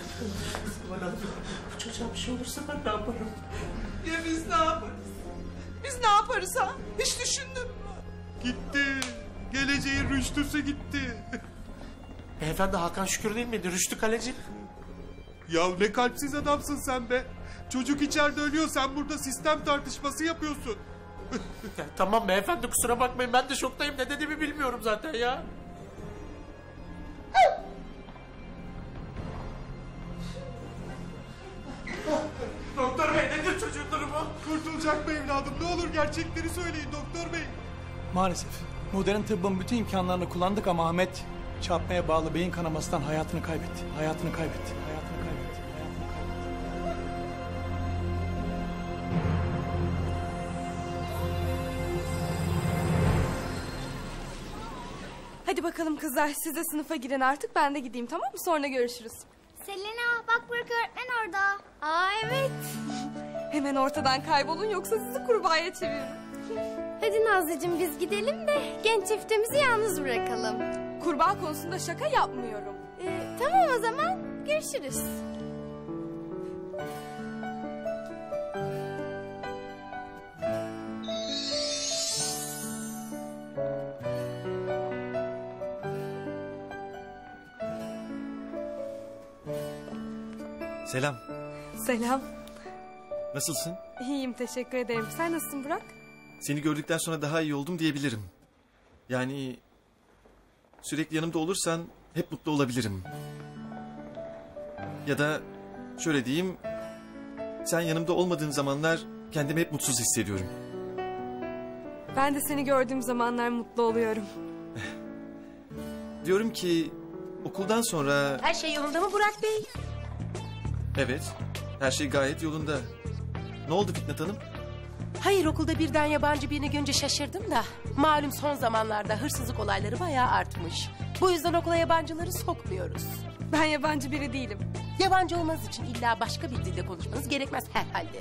Bu çocuğa bir şey olursa ben ne yaparım? Ya biz ne yaparız? Biz ne yaparız ha? Hiç düşündün mü? Gitti. Geleceğin rüştüsü gitti. Beyefendi Hakan Şükür değil miydi? Rüştü Kaleci. Ya ne kalpsiz adamsın sen be. Çocuk içeride ölüyor, sen burada sistem tartışması yapıyorsun. Ya, tamam beyefendi, kusura bakmayın, ben de şoktayım, ne dediğimi bilmiyorum zaten ya. Doktor bey, nedir çocuğun durumu? Kurtulacak mı evladım? Ne olur gerçekleri söyleyin doktor bey. Maalesef modern tıbbın bütün imkanlarını kullandık ama Ahmet çarpmaya bağlı beyin kanamasından hayatını kaybetti. Hayatını kaybetti. Hayatını kaybetti. Hadi bakalım kızlar, siz de sınıfa girin artık, ben de gideyim, tamam mı? Sonra görüşürüz. Selena bak Burak öğretmen orada. Aa evet. Hemen ortadan kaybolun, yoksa sizi kurbağaya çeviririm. Hadi Nazlıcığım biz gidelim de genç çiftimizi yalnız bırakalım. Kurbağa konusunda şaka yapmıyorum. Ee, tamam o zaman görüşürüz. Selam. Selam. Nasılsın? İyiyim, teşekkür ederim. Sen nasılsın Burak? Seni gördükten sonra daha iyi oldum diyebilirim. Yani sürekli yanımda olursan hep mutlu olabilirim. Ya da şöyle diyeyim, sen yanımda olmadığın zamanlar kendimi hep mutsuz hissediyorum. Ben de seni gördüğüm zamanlar mutlu oluyorum. Diyorum ki okuldan sonra... Her şey yolunda mı Burak Bey? Evet, her şey gayet yolunda. Ne oldu Fitnat Hanım? Hayır, okulda birden yabancı birini görünce şaşırdım da. Malum son zamanlarda hırsızlık olayları bayağı artmış. Bu yüzden okula yabancıları sokmuyoruz. Ben yabancı biri değilim. Yabancı olmanız için illa başka bir dilde konuşmanız gerekmez herhalde.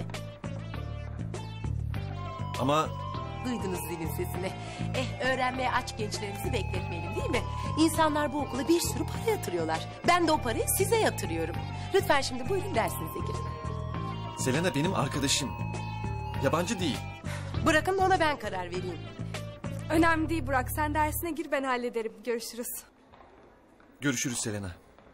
Ama... Duydunuz zilin sesini. Eh, öğrenmeye aç gençlerimizi bekletmeyelim değil mi? İnsanlar bu okula bir sürü para yatırıyorlar. Ben de o parayı size yatırıyorum. Lütfen şimdi buyurun dersinize girin. Selena benim arkadaşım. Yabancı değil. Bırakın da ona ben karar vereyim. Önemli değil Burak, sen dersine gir, ben hallederim. Görüşürüz. Görüşürüz Selena.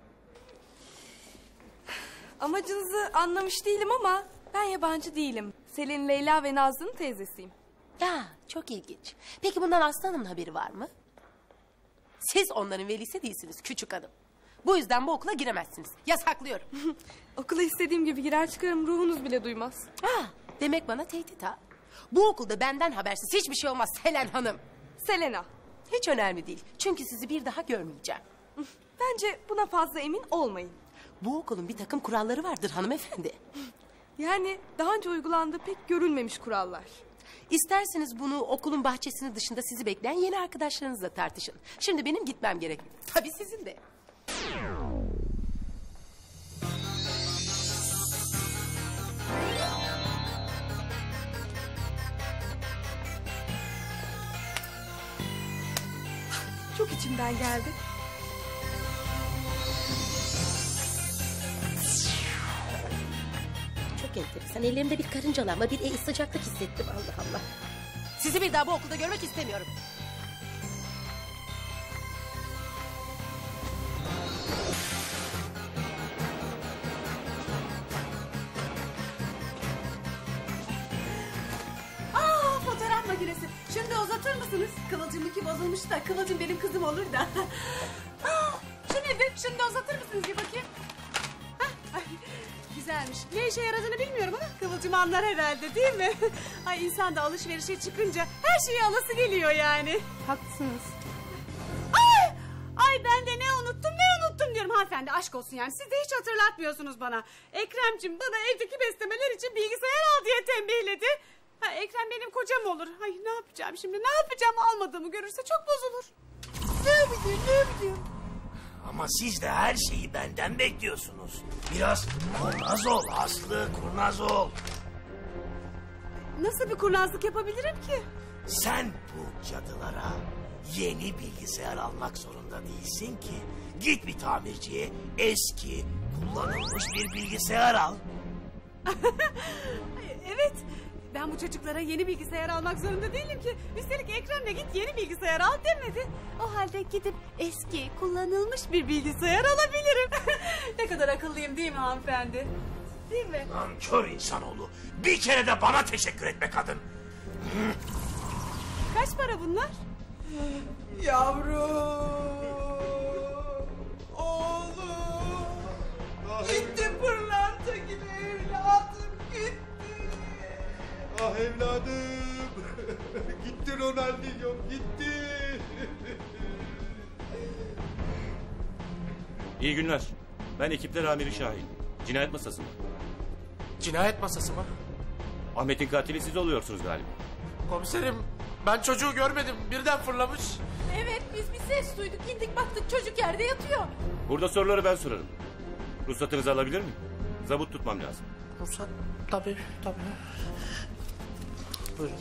Amacınızı anlamış değilim ama ben yabancı değilim. Selin, Leyla ve Nazlı'nın teyzesiyim. Ya çok ilginç. Peki bundan Aslı Hanım'ın haberi var mı? Siz onların velisi değilsiniz küçük hanım. Bu yüzden bu okula giremezsiniz. Yasaklıyorum. Okula istediğim gibi girer çıkarım, ruhunuz bile duymaz. Ha, demek bana tehdit ha. Bu okulda benden habersiz hiçbir şey olmaz Selen Hanım. Selena. Hiç önemli değil. Çünkü sizi bir daha görmeyeceğim. Bence buna fazla emin olmayın. Bu okulun bir takım kuralları vardır hanımefendi. Yani daha önce uygulandığı pek görülmemiş kurallar. İsterseniz bunu okulun bahçesinin dışında sizi bekleyen yeni arkadaşlarınızla tartışın. Şimdi benim gitmem gerek. Tabii sizin de. Çok içimden geldi. Çok enteresan. Ellerimde bir karıncalanma, bir e, sıcaklık hissettim. Allah Allah. Sizi bir daha bu okulda görmek istemiyorum. Aa, fotoğraf makinesi. Şimdi uzatır mısınız? Kıvılcımınki bozulmuş da Kıvılcım benim kızım olur da. Aa, şu nedir? Şimdi uzatır mısınız bir bakayım? Hah, ay, güzelmiş. Ne işe yaradığını bilmiyorum ama Kıvılcım anlar herhalde değil mi? Ay, insan da alışverişe çıkınca her şeyi alası geliyor yani. Haklısınız. Ay, ay ben de ne unuttum ne unuttum diyorum hanımefendi, aşk olsun yani. Siz de hiç hatırlatmıyorsunuz bana. Ekremciğim bana evdeki beslemeler için bilgisayar al diye tembihledi. Ha, Ekrem benim kocam olur. Ay ne yapacağım şimdi, ne yapacağım, almadığımı görürse çok bozulur. Ne yapayım ne yapayım? Ama siz de her şeyi benden bekliyorsunuz. Biraz kurnaz ol Aslı, kurnaz ol. Nasıl bir kurnazlık yapabilirim ki? Sen bu cadılara yeni bilgisayar almak zorunda değilsin ki. Git bir tamirciye eski, kullanılmış bir bilgisayar al. Evet, Ben bu çocuklara yeni bilgisayar almak zorunda değilim ki. Üstelik Ekrem de git yeni bilgisayar al demedi. O halde gidip eski, kullanılmış bir bilgisayar alabilirim. Ne kadar akıllıyım değil mi hanımefendi? Değil mi? Nankör insanoğlu. Bir kere de bana teşekkür etme kadın. Kaç para bunlar? Yavrum. Oğlum. Gitti pırlanta gibi evladım gitti. Ah evladım. Gitti Ronaldinho gitti. İyi günler. Ben ekipler amiri Şahin. Cinayet masası mı? Cinayet masası mı? Ahmet'in katili siz oluyorsunuz galiba. Komiserim ben çocuğu görmedim. Birden fırlamış. Evet biz bir ses duyduk indik baktık çocuk yerde yatıyor. Burada soruları ben sorarım. Ruhsatınızı alabilir miyim? Zabut tutmam lazım. Ruhsat tabii tabii. Buyurun.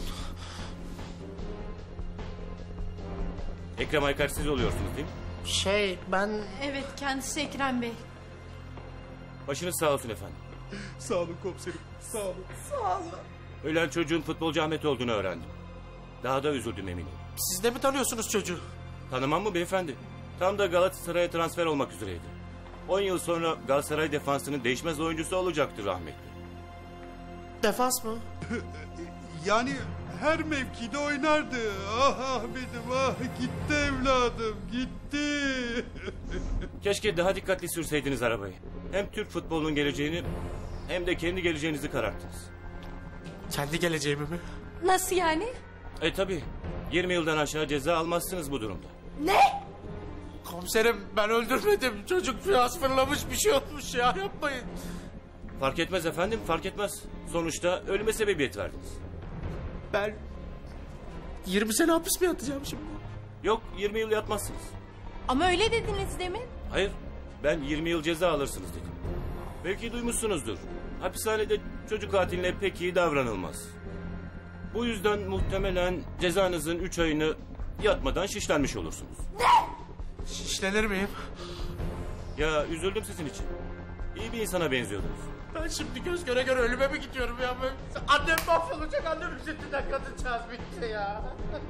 Ekrem Aykar siz oluyorsunuz değil mi? Şey ben... Evet kendisi Ekrem Bey. Başınız sağ olsun efendim. Sağ olun komiserim sağ olun. Sağ olun. Ölen çocuğun futbolcu Ahmet olduğunu öğrendim. Daha da üzüldüm eminim. Siz de mi tanıyorsunuz çocuğu? Tanımam mı beyefendi? Tam da Galatasaray'a transfer olmak üzereydi. on yıl sonra Galatasaray defansının değişmez oyuncusu olacaktır rahmetli. Defans mı? Yani her mevkide oynardı. Ah Ahmet'im ah gitti evladım gitti. Keşke daha dikkatli sürseydiniz arabayı. Hem Türk futbolunun geleceğini hem de kendi geleceğinizi kararttınız. Kendi geleceğimi mi? Nasıl yani? E tabi. yirmi yıldan aşağı ceza almazsınız bu durumda. Ne? Komiserim ben öldürmedim. Çocuk biraz fırlamış bir şey olmuş ya yapmayın. Fark etmez efendim fark etmez. Sonuçta ölüme sebebiyet verdiniz. Ben yirmi sene hapis mi yatacağım şimdi? Yok yirmi yıl yatmazsınız. Ama öyle dediniz demin. Hayır ben yirmi yıl ceza alırsınız dedim. Belki duymuşsunuzdur. Hapishanede çocuk katiline pek iyi davranılmaz. Bu yüzden muhtemelen cezanızın üç ayını yatmadan şişlenmiş olursunuz. Ne? Şişlenir miyim? Ya üzüldüm sizin için. İyi bir insana benziyordunuz. Ben şimdi göz göre göre ölüme mi gidiyorum ya? Annem mahvolacak, annem üzüntüden kadıncağız bitti ya.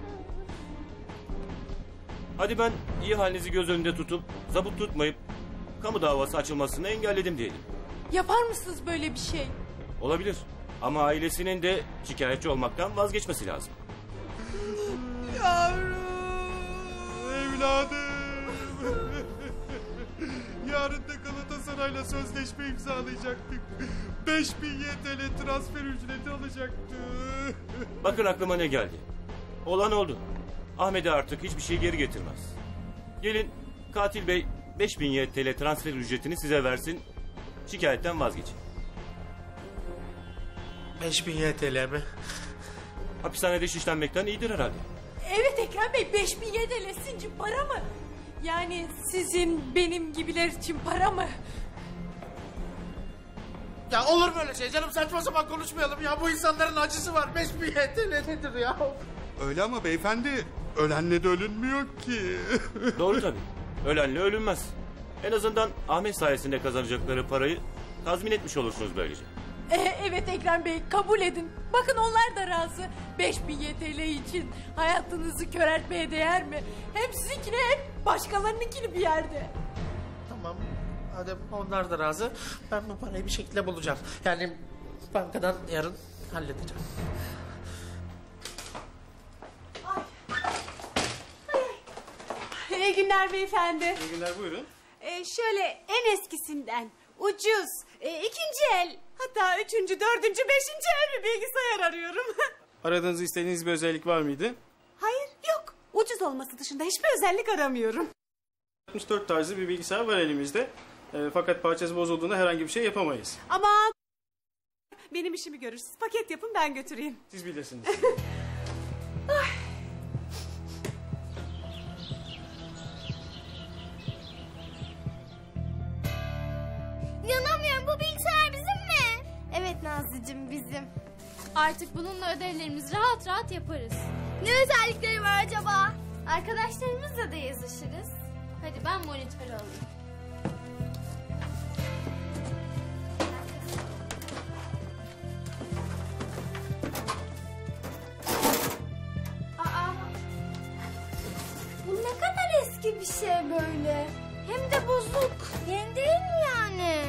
Hadi ben iyi halinizi göz önünde tutup zabut tutmayıp kamu davası açılmasını engelledim diyelim. Yapar mısınız böyle bir şey? Olabilir ama ailesinin de şikayetçi olmaktan vazgeçmesi lazım. Yavrum. Evladım. Yarın da Galatasaray'la sözleşme imzalayacaktık. beş bin Y T L transfer ücreti alacaktı. Bakın aklıma ne geldi. Olan oldu. Ahmet'e artık hiçbir şey geri getirmez. Gelin katil bey beş bin Y T L transfer ücretini size versin. Şikayetten vazgeçin. beş bin Y T L mi? Hapishanede şişlenmekten iyidir herhalde. Evet Ekrem Bey beş bin Y T L sizin için para mı? Yani sizin benim gibiler için para mı? Ya olur mu öyle şey canım, saçma sapan konuşmayalım ya. Bu insanların acısı var. beş bin Y T L nedir ya? Öyle ama beyefendi ölenle de ölünmüyor ki. Doğru tabii. Ölenle ölünmez. En azından Ahmet sayesinde kazanacakları parayı tazmin etmiş olursunuz böylece. Ee, evet Ekrem Bey kabul edin. Bakın onlar da razı. beş bin Y T L için hayatınızı köreltmeye değer mi? Hem sizinkine hem başkalarınınkini bir yerde. Tamam. Hadi onlar da razı. Ben bu parayı bir şekilde bulacağım. Yani bankadan yarın halledeceğim. İyi günler beyefendi. İyi günler buyurun. Ee, şöyle en eskisinden ucuz, e, ikinci el, hatta üçüncü, dördüncü, beşinci el bir bilgisayar arıyorum. Aradığınız istediğiniz bir özellik var mıydı? Hayır yok, ucuz olması dışında hiçbir özellik aramıyorum. altmış dört tarzı bir bilgisayar var elimizde. E, fakat parçası bozulduğunda herhangi bir şey yapamayız. Ama benim işimi görür. Siz paket yapın ben götüreyim. Siz bilirsiniz. İnanamıyorum, bu bilgisayar bizim mi? Evet Nazlıcığım bizim. Artık bununla ödevlerimizi rahat rahat yaparız. Ne özellikleri var acaba? Arkadaşlarımızla da yazışırız. Hadi ben monitörü alayım. böyle? Hem de bozuk. Yeni değil mi yani?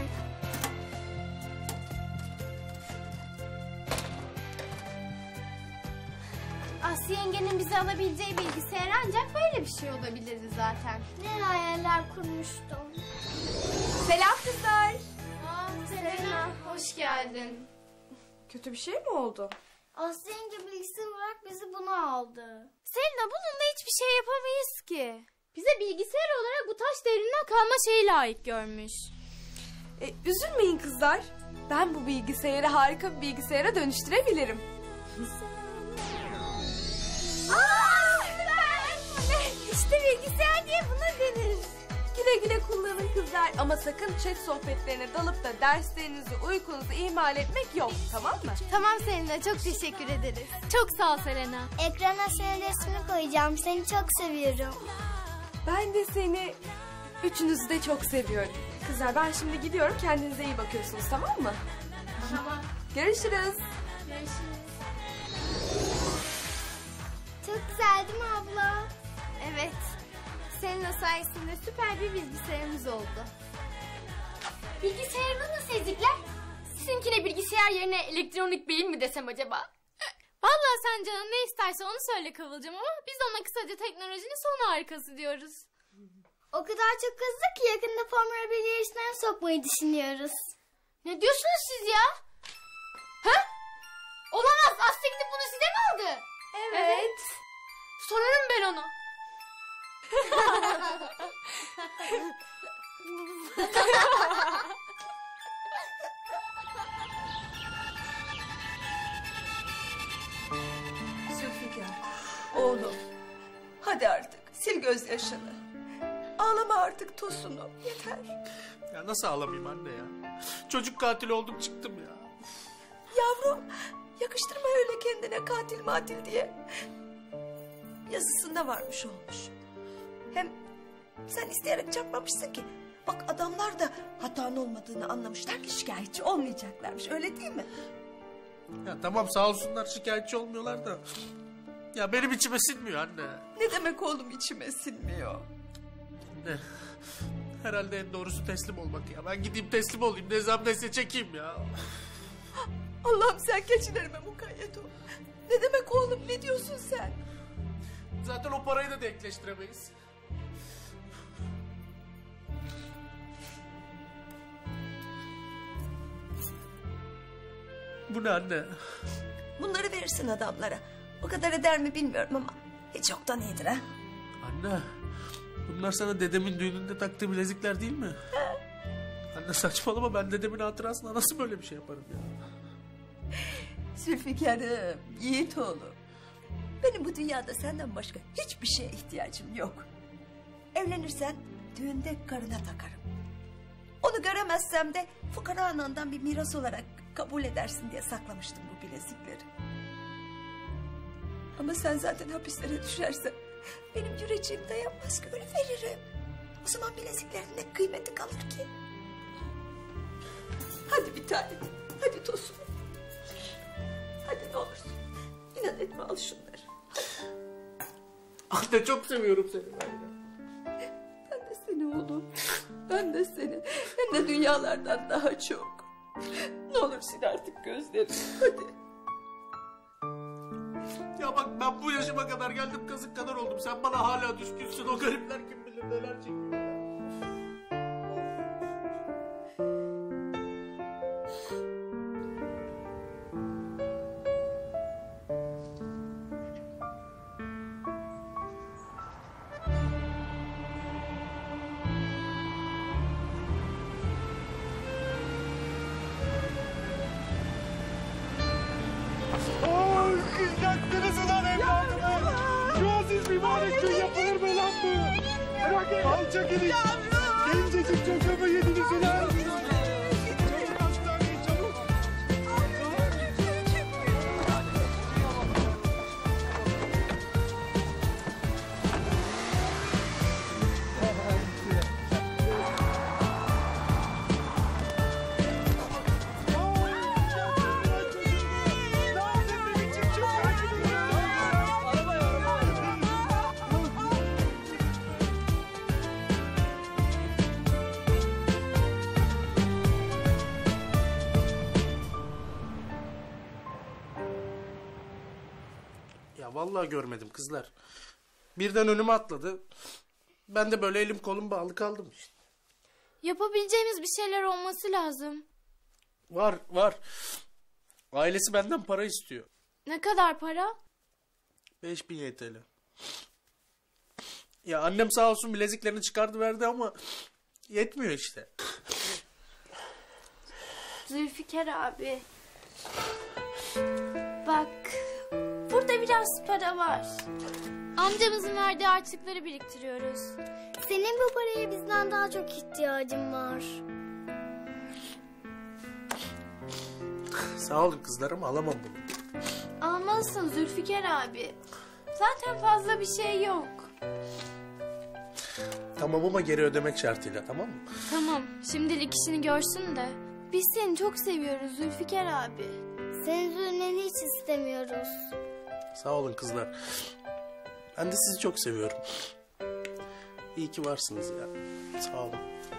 Aslı yengenin bize alabileceği bilgisayar ancak böyle bir şey olabilirdi zaten. Ne hayaller kurmuştum. Selam kızlar. Aa, Selena, hoş geldin. Kötü bir şey mi oldu? Aslı yenge bilgisayar olarak bizi buna aldı. Selena, bununla hiçbir şey yapamayız ki. Bize bilgisayar olarak bu taş devrinden kalma şeyi layık görmüş. E, üzülmeyin kızlar. Ben bu bilgisayarı harika bir bilgisayara dönüştürebilirim. Aa, İşte bilgisayar diye buna denir. Güle güle kullanın kızlar. Ama sakın chat sohbetlerine dalıp da derslerinizi, uykunuzu ihmal etmek yok. Tamam mı? Tamam Selena, çok teşekkür ederiz. Çok sağ ol Selena. Ekrana senin resmini koyacağım. Seni çok seviyorum. Ben de seni, üçünüzü de çok seviyorum. Kızlar ben şimdi gidiyorum. Kendinize iyi bakıyorsunuz, tamam mı? Tamam. Görüşürüz. Görüşürüz. Çok güzel değil mi abla? Evet. Selena sayesinde süper bir bilgisayarımız oldu. Bilgisayarını nasıl ezikler? Sizinkine bilgisayar yerine elektronik beyin mi desem acaba? Vallahi sen canın ne isterse onu söyle Kıvılcım, ama biz ona kısaca teknolojinin son harikası diyoruz. O kadar çok hızlı ki yakında Formula bir yarışlarına sokmayı düşünüyoruz. Ne diyorsunuz siz ya? Ha? Olamaz. Aslı gidip bunu size mi aldı? Evet. evet. Sorarım ben onu. Zülfikar, oğlum. Hadi artık sil gözyaşını. Ağlama artık Tosun'um, yeter. Ya nasıl ağlamayayım anne ya? Çocuk katili oldum çıktım ya. Yavrum, yakıştırma öyle kendine katil matil diye. Yazısında varmış olmuş. Hem sen isteyerek çarpmamışsın ki. Bak adamlar da hatanın olmadığını anlamışlar ki şikayetçi olmayacaklarmış, öyle değil mi? Ya tamam sağ olsunlar, şikayetçi olmuyorlar da. Ya benim içime sinmiyor anne. Ne demek oğlum içime sinmiyor? Ne? Herhalde en doğrusu teslim olmak ya. Ben gideyim teslim olayım, nezam neyse çekeyim ya. Allah'ım sen keçilerime mukayyet ol. Ne demek oğlum, ne diyorsun sen? Zaten o parayı da denkleştiremeyiz. Bu ne anne? Bunları verirsin adamlara. O kadar eder mi bilmiyorum ama hiç yoktan iyidir ha. Anne, bunlar sana dedemin düğününde taktığı bilezikler değil mi? Anne saçmalama, ben dedemin hatırasına nasıl böyle bir şey yaparım ya? Zülfikar'ım, Yiğit oğlum. Benim bu dünyada senden başka hiçbir şeye ihtiyacım yok. Evlenirsen düğünde karına takarım. Onu göremezsem de fukara anandan bir miras olarak kabul edersin diye saklamıştım bu bilezikleri. Ama sen zaten hapislere düşersen benim yüreceğim dayanmaz ki, öyle veririm. O zaman bileziklerin ne kıymeti kalır ki? Hadi bir tane, hadi Tosun. Hadi ne olursun. İnat etme, al şunları. Anne çok seviyorum seni ben ya. Ben de seni oğlum. Ben de seni. Hem de dünyalardan daha çok. Ne olur sil artık gözlerini. Hadi. Ya bak ben bu yaşıma kadar geldim, kazık kadar oldum. Sen bana hala düşkünsün. O garipler kim bilir neler çekiyor ya. Yaktınız ulan evladımı! Şu aziz mübarek gün yapılır mı lan bu? Bırakın! Alçak herif! Gencecik çocuğumu yediniz ulan! Çabuk hastaneye, çabuk! ya. Vallahi görmedim kızlar. Birden önüme atladı. Ben de böyle elim kolum bağlı kaldım işte. Yapabileceğimiz bir şeyler olması lazım. Var var. Ailesi benden para istiyor. Ne kadar para? beş bin Y T L. Ya annem sağ olsun bileziklerini çıkardı verdi ama yetmiyor işte. Zülfikar abi. Bak, burada biraz para var. Amcamızın verdiği harçlıkları biriktiriyoruz. Senin bu paraya bizden daha çok ihtiyacın var. Sağ olun kızlar ama alamam bunu. Almalısın Zülfikar abi. Zaten fazla bir şey yok. Tamam ama geri ödemek şartıyla, tamam mı? Tamam, şimdilik işini görsün de. Biz seni çok seviyoruz Zülfikar abi. Senin üzülmeni hiç istemiyoruz. Sağ olun kızlar. Ben de sizi çok seviyorum. İyi ki varsınız ya. Sağ olun.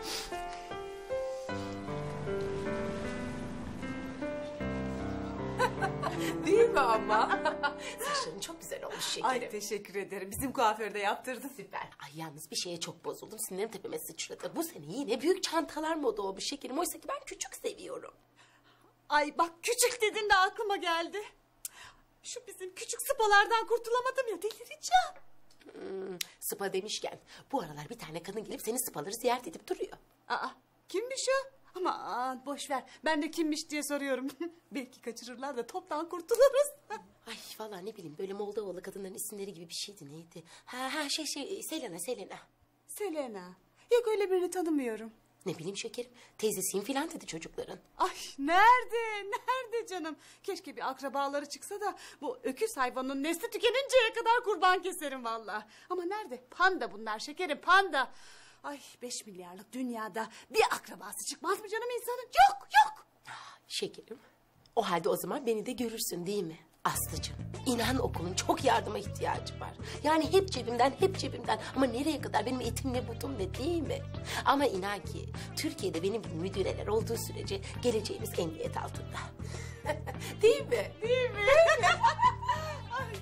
Değil mi ama? Saçların çok güzel olmuş şekerim. Ay teşekkür ederim. Bizim kuaförde yaptırdım. Süper. Ay yalnız bir şeye çok bozuldum. Sinirim tepeme sıçradı. Bu sene yine büyük çantalar moda olmuş şekerim. Oysa ki ben küçük seviyorum. Ay bak küçük dedin de aklıma geldi. Şu bizim küçük sıpalardan kurtulamadım ya, delireceğim. Hmm, spa demişken bu aralar bir tane kadın gelip senin spaları ziyaret edip duruyor. Aa, kimmiş o? Ama aa, boş ver. Ben de kimmiş diye soruyorum. Belki kaçırırlar da toptan kurtuluruz. Ay vallahi ne bileyim böyle Moldovalı kadınların isimleri gibi bir şeydi, neydi? Ha ha şey şey Selena Selena. Selena. Yok öyle birini tanımıyorum. Ne bileyim şekerim, teyzesiyim filan dedi çocukların. Ay nerede nerede canım? Keşke bir akrabaları çıksa da bu öküz hayvanın nesli tükeninceye kadar kurban keserim vallahi. Ama nerede? Panda bunlar şekerim, panda. Ay beş milyarlık dünyada bir akrabası çıkmaz mı canım insanın? Yok yok. Şekerim, o halde o zaman beni de görürsün değil mi? Aslıcığım, inan okulun çok yardıma ihtiyacı var. Yani hep cebimden, hep cebimden. Ama nereye kadar benim etim ne budum ne, değil mi? Ama inan ki Türkiye'de benim gibi müdüreler olduğu sürece geleceğimiz emniyet altında. Değil mi? Değil mi? Ay,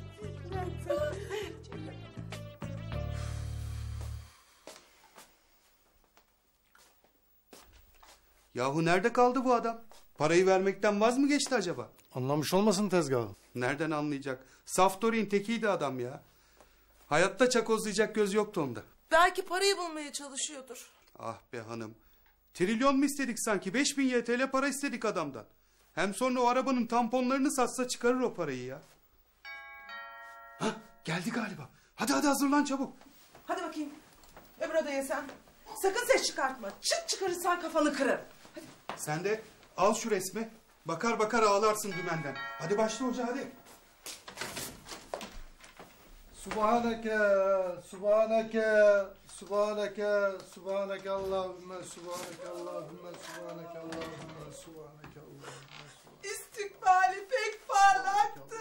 Yahu nerede kaldı bu adam? Parayı vermekten vaz mı geçti acaba? Anlamış olmasın tezgahı. Nereden anlayacak? Saftori'nin tekiydi adam ya. Hayatta çakozlayacak göz yoktu onda. Belki parayı bulmaya çalışıyordur. Ah be hanım. Trilyon mu istedik sanki? Beş bin Y T L para istedik adamdan. Hem sonra o arabanın tamponlarını satsa çıkarır o parayı ya. Hah, geldi galiba. Hadi hadi hazırlan çabuk. Hadi bakayım. Öbür odaya sen. Sakın ses çıkartma. Çıt çıkarırsan kafanı kırarım. Sen de al şu resmi. Bakar bakar ağlarsın dümenden. Hadi başla hoca hadi. Subhaneke, Subhaneke, Subhaneke, Subhaneke Allahümme, Subhaneke Allahümme, Subhaneke Allahümme, Subhaneke Allahümme. İstikbali pek parlaktı.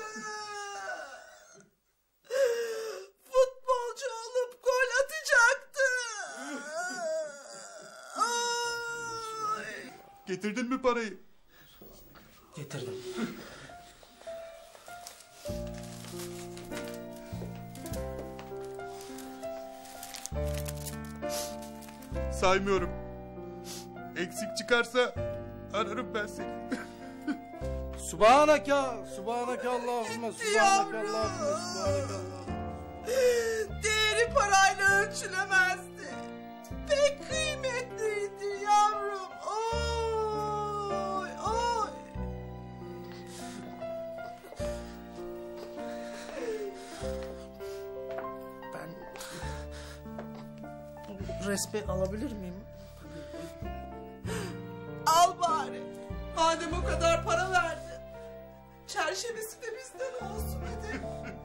Futbolcu olup gol atacaktı. Getirdin mi parayı? Getirdim. Saymıyorum. Eksik çıkarsa ararım ben seni. Subhaneke, Subhaneke Allahümme, Subhaneke Allahümme, Subhaneke Allahümme. Değeri parayla ölçülemezdi. Pek kıymetliydi yavrum. Oy, oy. Ben bu resmi alabilir miyim? Al bari. Madem o kadar para verdin. Çerşevesi de bizden olsun hadi.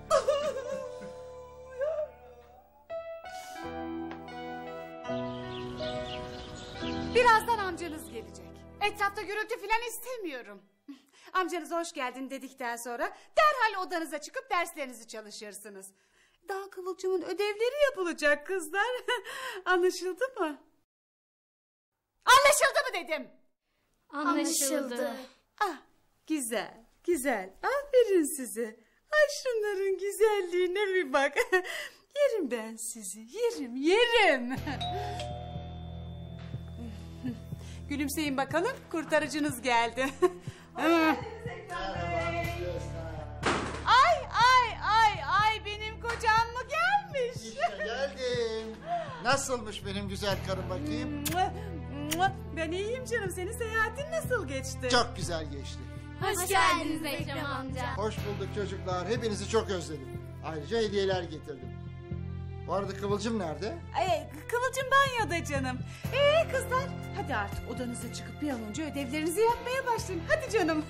Birazdan amcanız gelecek. Etrafta gürültü falan istemiyorum. Amcanıza hoş geldin dedikten sonra derhal odanıza çıkıp derslerinizi çalışırsınız. Daha Kıvılcım'ın ödevleri yapılacak kızlar. Anlaşıldı mı? Anlaşıldı mı dedim? Anlaşıldı. Ah güzel güzel, aferin size. Ay şunların güzelliğine bir bak. Yerim ben sizi, yerim, yerim. Gülümseyin bakalım, kurtarıcınız geldi. Ay ay ay ay benim kocam mı gelmiş? İşte geldim. Nasılmış benim güzel karım bakayım? Ben iyiyim canım. Senin seyahatin nasıl geçti? Çok güzel geçti. Hoş, Hoş geldiniz Ekrem amca. Hoş bulduk çocuklar. Hepinizi çok özledim. Ayrıca hediyeler getirdim. Bu arada Kıvılcım nerede? Ay, Kıvılcım banyoda canım. Ee kızlar hadi artık odanıza çıkıp bir an önce ödevlerinizi yapmaya başlayın. Hadi canım.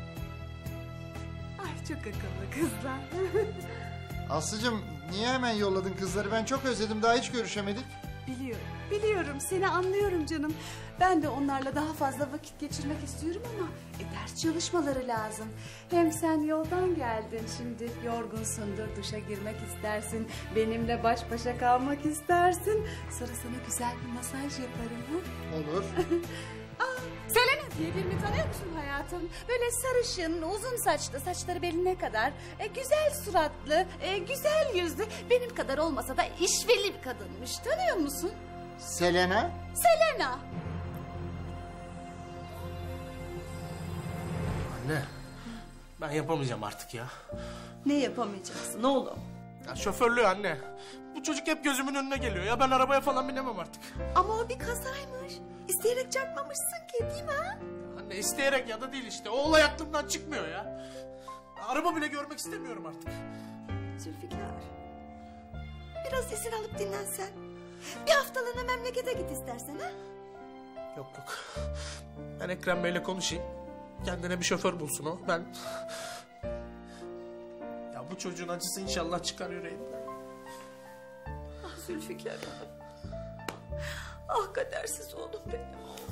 Ay çok akıllı kızlar. Aslıcığım niye hemen yolladın kızları? Ben çok özledim. Daha hiç görüşemedik. Biliyorum, biliyorum. Seni anlıyorum canım. Ben de onlarla daha fazla vakit geçirmek istiyorum ama e, ders çalışmaları lazım. Hem sen yoldan geldin şimdi. Yorgunsundur, duşa girmek istersin. Benimle baş başa kalmak istersin. Sonra sana güzel bir masaj yaparım. Ha? Olur. Aa, Selena diye birini tanıyor musun hayatım? Böyle sarışın, uzun saçlı, saçları beline kadar. E, güzel suratlı, e, güzel yüzlü. Benim kadar olmasa da işveli bir kadınmış. Tanıyor musun? Selena? Selena. Anne, ben yapamayacağım artık ya. Ne yapamayacaksın oğlum? Ya şoförlüğü anne. Bu çocuk hep gözümün önüne geliyor ya. Ben arabaya falan binemem artık. Ama o bir kazaymış. İsteyerek çarpmamışsın ki değil mi ha? Anne isteyerek ya da değil işte. O olay aklımdan çıkmıyor ya. Araba bile görmek istemiyorum artık. Zülfikar. Biraz izin alıp dinlensen. Bir haftalığına memlekete git istersen ha? Yok yok. Ben Ekrem Bey'le konuşayım. Kendine bir şoför bulsun o. Ben... Ya bu çocuğun acısı inşallah çıkar yüreğinden. Ah Zülfikar. Ah kadersiz oğlum benim.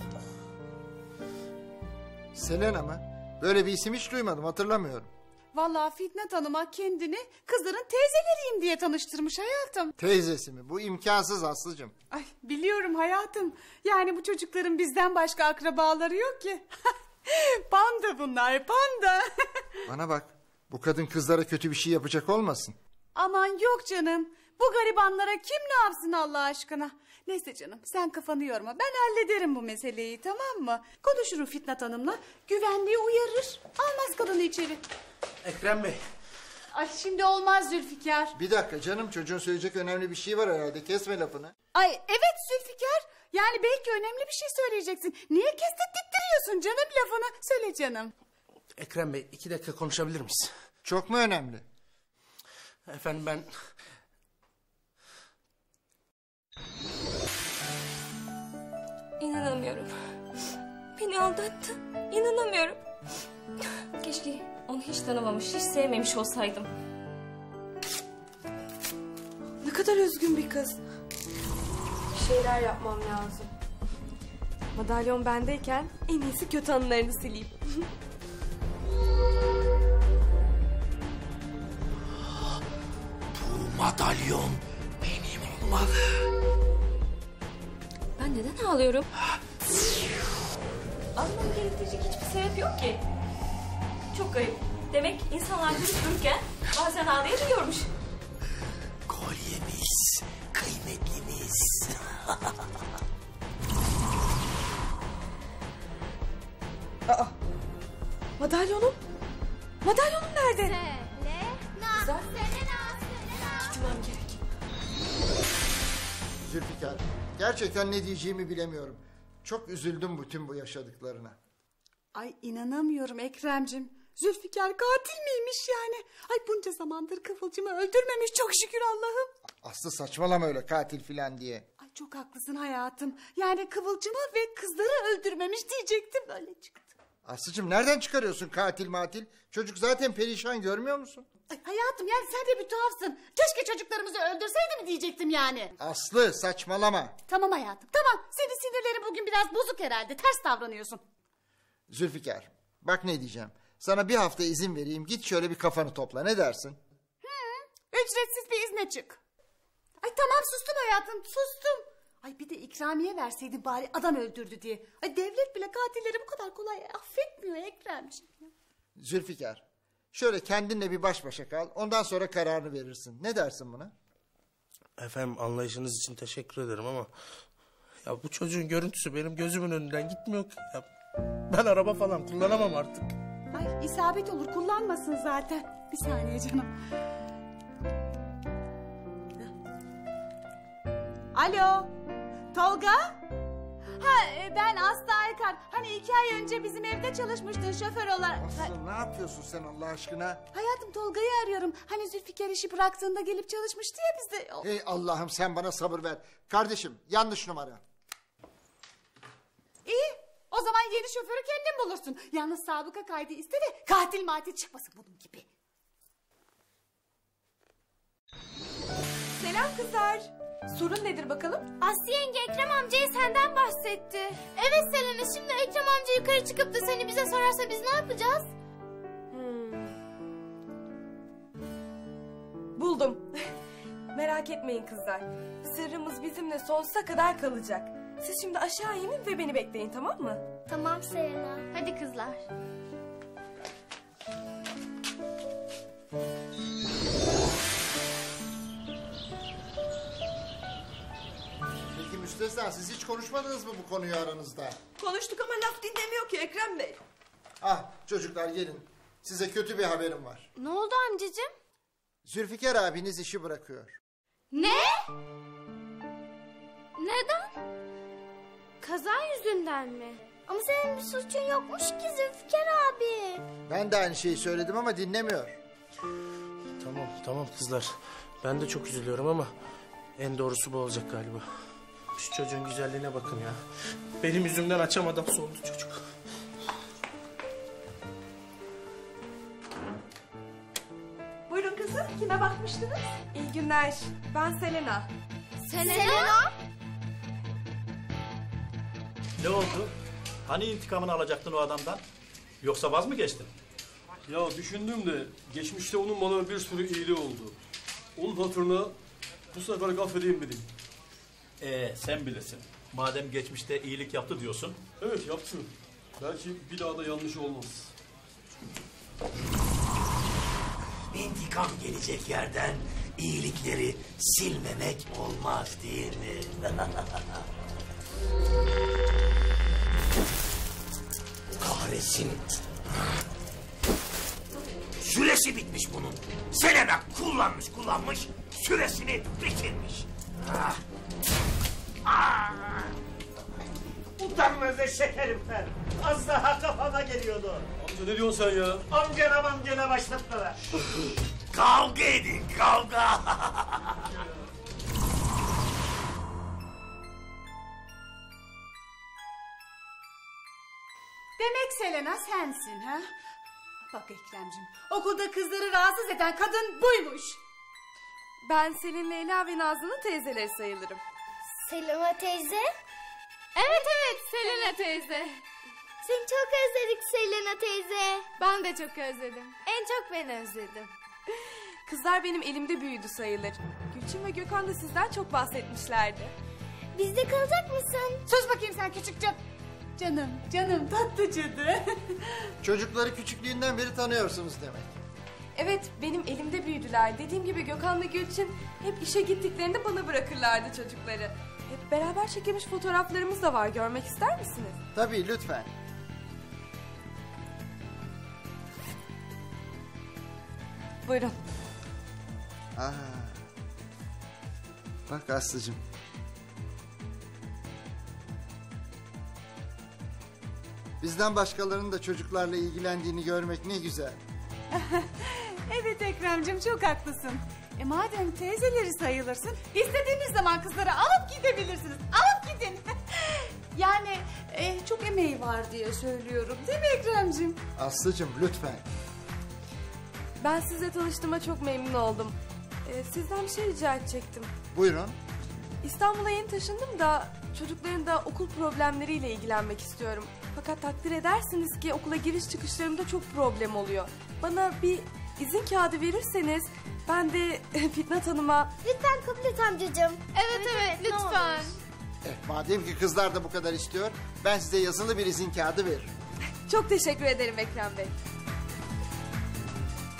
Selena mı? Böyle bir isim hiç duymadım, hatırlamıyorum. Vallahi Fitnat Hanım'a kendini kızların teyzeleriyim diye tanıştırmış hayatım. Teyzesi mi? Bu imkansız Aslıcığım. Ay biliyorum hayatım. Yani bu çocukların bizden başka akrabaları yok ki. Panda bunlar, panda. Bana bak, bu kadın kızlara kötü bir şey yapacak olmasın. Aman yok canım. Bu garibanlara kim ne yapsın Allah aşkına? Neyse canım sen kafanı yorma. Ben hallederim bu meseleyi tamam mı? Konuşurum Fitnat Hanım'la. Güvenliği uyarır. Almaz kadını içeri. Ekrem Bey. Ay şimdi olmaz Zülfikar. Bir dakika canım, çocuğun söyleyecek önemli bir şey var herhalde. Kesme lafını. Ay evet Zülfikar. Yani belki önemli bir şey söyleyeceksin. Niye kestirttiriyorsun canım lafını? Söyle canım. Ekrem Bey iki dakika konuşabilir miyiz? Çok mu önemli? Efendim ben... İnanamıyorum. Beni aldattı. İnanamıyorum. Keşke onu hiç tanımamış, hiç sevmemiş olsaydım. Ne kadar üzgün bir kız. Bir şeyler yapmam lazım. Madalyon bendeyken en iyisi kötü anılarını sileyim. Bu madalyon benim olmalı. Ben neden ağlıyorum? Ağlamam gerektirecek hiçbir sebep yok ki. Çok garip. Demek insanlar durup dururken bazen ağlayabiliyormuş. Kolyemiz, kıymetlimiz. Aa, madalyonum? Madalyonum nerede? Selena, Güzel. Selena, Selena. Gitmem gerek. Zülfikar, gerçekten ne diyeceğimi bilemiyorum. Çok üzüldüm bütün bu yaşadıklarına. Ay inanamıyorum Ekrem'cim. Zülfikar katil miymiş yani? Ay bunca zamandır Kıvılcım'ı öldürmemiş çok şükür Allah'ım. Aslı saçmalama öyle katil filan diye. Ay çok haklısın hayatım. Yani Kıvılcım'ı ve kızları öldürmemiş diyecektim böyle çıktı. Aslıcığım nereden çıkarıyorsun katil matil? Çocuk zaten perişan, görmüyor musun? Ay hayatım yani sen de bir tuhafsın. Keşke çocuklarımızı öldürseydi mi diyecektim yani. Aslı saçmalama. Tamam hayatım tamam. Senin sinirlerin bugün biraz bozuk herhalde. Ters davranıyorsun. Zülfikar, bak ne diyeceğim. Sana bir hafta izin vereyim, git şöyle bir kafanı topla, ne dersin? Hı, ücretsiz bir izne çık. Ay tamam sustum hayatım sustum. Ay bir de ikramiye verseydin bari adam öldürdü diye. Ay devlet bile katilleri bu kadar kolay affetmiyor Ekremciğim. Zülfikar, Şöyle kendinle bir baş başa kal. Ondan sonra kararını verirsin. Ne dersin buna? Efendim anlayışınız için teşekkür ederim ama... Ya bu çocuğun görüntüsü benim gözümün önünden gitmiyor ki ya. Ben araba falan kullanamam artık. Ay isabet olur kullanmasın zaten. Bir saniye canım. Alo Tolga? Ha e, ben Aslı Aykar. Hani iki ay önce bizim evde çalışmıştın şoför olarak. Aslı ne yapıyorsun sen Allah aşkına? Hayatım Tolga'yı arıyorum. Hani Zülfikar işi bıraktığında gelip çalışmıştı ya bizde. Hey Allah'ım sen bana sabır ver. Kardeşim yanlış numara. İyi o zaman yeni şoförü kendin bulursun. Yalnız sabıka kaydı iste de katil matil çıkmasın bunun gibi. Selam kızlar. Sorun nedir bakalım? Aslı yenge Ekrem amcaya senden bahsetti. Evet Selena, şimdi Ekrem amca yukarı çıkıp da seni bize sorarsa biz ne yapacağız? Hmm. Buldum. Merak etmeyin kızlar. Sırrımız bizimle sonsuza kadar kalacak. Siz şimdi aşağı inin ve beni bekleyin, tamam mı? Tamam Selena. Hadi kızlar. Peki müstesna siz hiç konuşmadınız mı bu konuyu aranızda? Konuştuk ama laf dinlemiyor ki Ekrem Bey. Ah çocuklar gelin. Size kötü bir haberim var. Ne oldu amcacığım? Zülfikar abiniz işi bırakıyor. Ne? Neden? Kaza yüzünden mi? Ama senin bir suçun yokmuş ki Zülfikar abi. Ben de aynı şeyi söyledim ama dinlemiyor. Tamam tamam kızlar. Ben de çok üzülüyorum ama en doğrusu bu olacak galiba. Şu çocuğun güzelliğine bakın ya. Benim yüzümden açamadan soldu çocuk. Buyurun kızım, kime bakmıştınız? İyi günler, ben Selena. Selena? Selena? Ne oldu? Hani intikamını alacaktın o adamdan? Yoksa vaz mı geçtin? Ya düşündüm de geçmişte onun bana bir sürü iyiliği oldu. Onun hatırına bu sefer affedeyim dedim. Ee, sen bilirsin. Madem geçmişte iyilik yaptı diyorsun. Evet yaptı. Belki bir daha da yanlış olmaz. İntikam gelecek yerden iyilikleri silmemek olmaz değil mi? Kahretsin. Süresi bitmiş bunun. Selena kullanmış kullanmış süresini bitirmiş. Ah. Ah. Utanmaz eşek herifler. Az daha kafama geliyordu. Amca ne diyorsun sen ya? Amcana mamcana başlattılar. Kavga edin kavga. Demek Selena sensin ha? Bak Ekremciğim, okulda kızları rahatsız eden kadın buymuş. Ben Selin, Leyla ve Nazlı'nın teyzeleri sayılırım. Selena teyze? Evet evet Selena teyze. Seni çok özledik Selena teyze. Ben de çok özledim. En çok ben özledim. Kızlar benim elimde büyüdü sayılır. Gülçin ve Gökhan da sizden çok bahsetmişlerdi. Bizde kalacak mısın? Sus bakayım sen küçük can. Canım, canım tatlı cadı. Çocukları küçüklüğünden beri tanıyorsunuz demek. Evet, benim elimde büyüdüler. Dediğim gibi Gökhan ve Gülçin hep işe gittiklerinde bana bırakırlardı çocukları. Hep beraber çekilmiş fotoğraflarımız da var. Görmek ister misiniz? Tabii lütfen. Buyurun. Aa. Bak Aslı'cığım. Bizden başkalarının da çocuklarla ilgilendiğini görmek ne güzel. Evet Ekrem'cim çok haklısın. E madem teyzeleri sayılırsın, istediğiniz zaman kızları alıp gidebilirsiniz. Alıp gidin. Yani e, çok emeği var diye söylüyorum değil mi Ekrem'cim? Aslı'cığım lütfen. Ben sizle tanıştığıma çok memnun oldum. Ee, sizden bir şey rica edecektim. Buyurun. İstanbul'a yeni taşındım da çocukların da okul problemleriyle ilgilenmek istiyorum. Fakat takdir edersiniz ki okula giriş çıkışlarımda çok problem oluyor. Bana bir izin kağıdı verirseniz ben de Fitnat Hanım'a... Lütfen kabul et amcacığım. Evet evet, evet lütfen. Eh, madem ki kızlar da bu kadar istiyor, ben size yazılı bir izin kağıdı veririm. Çok teşekkür ederim Ekrem Bey.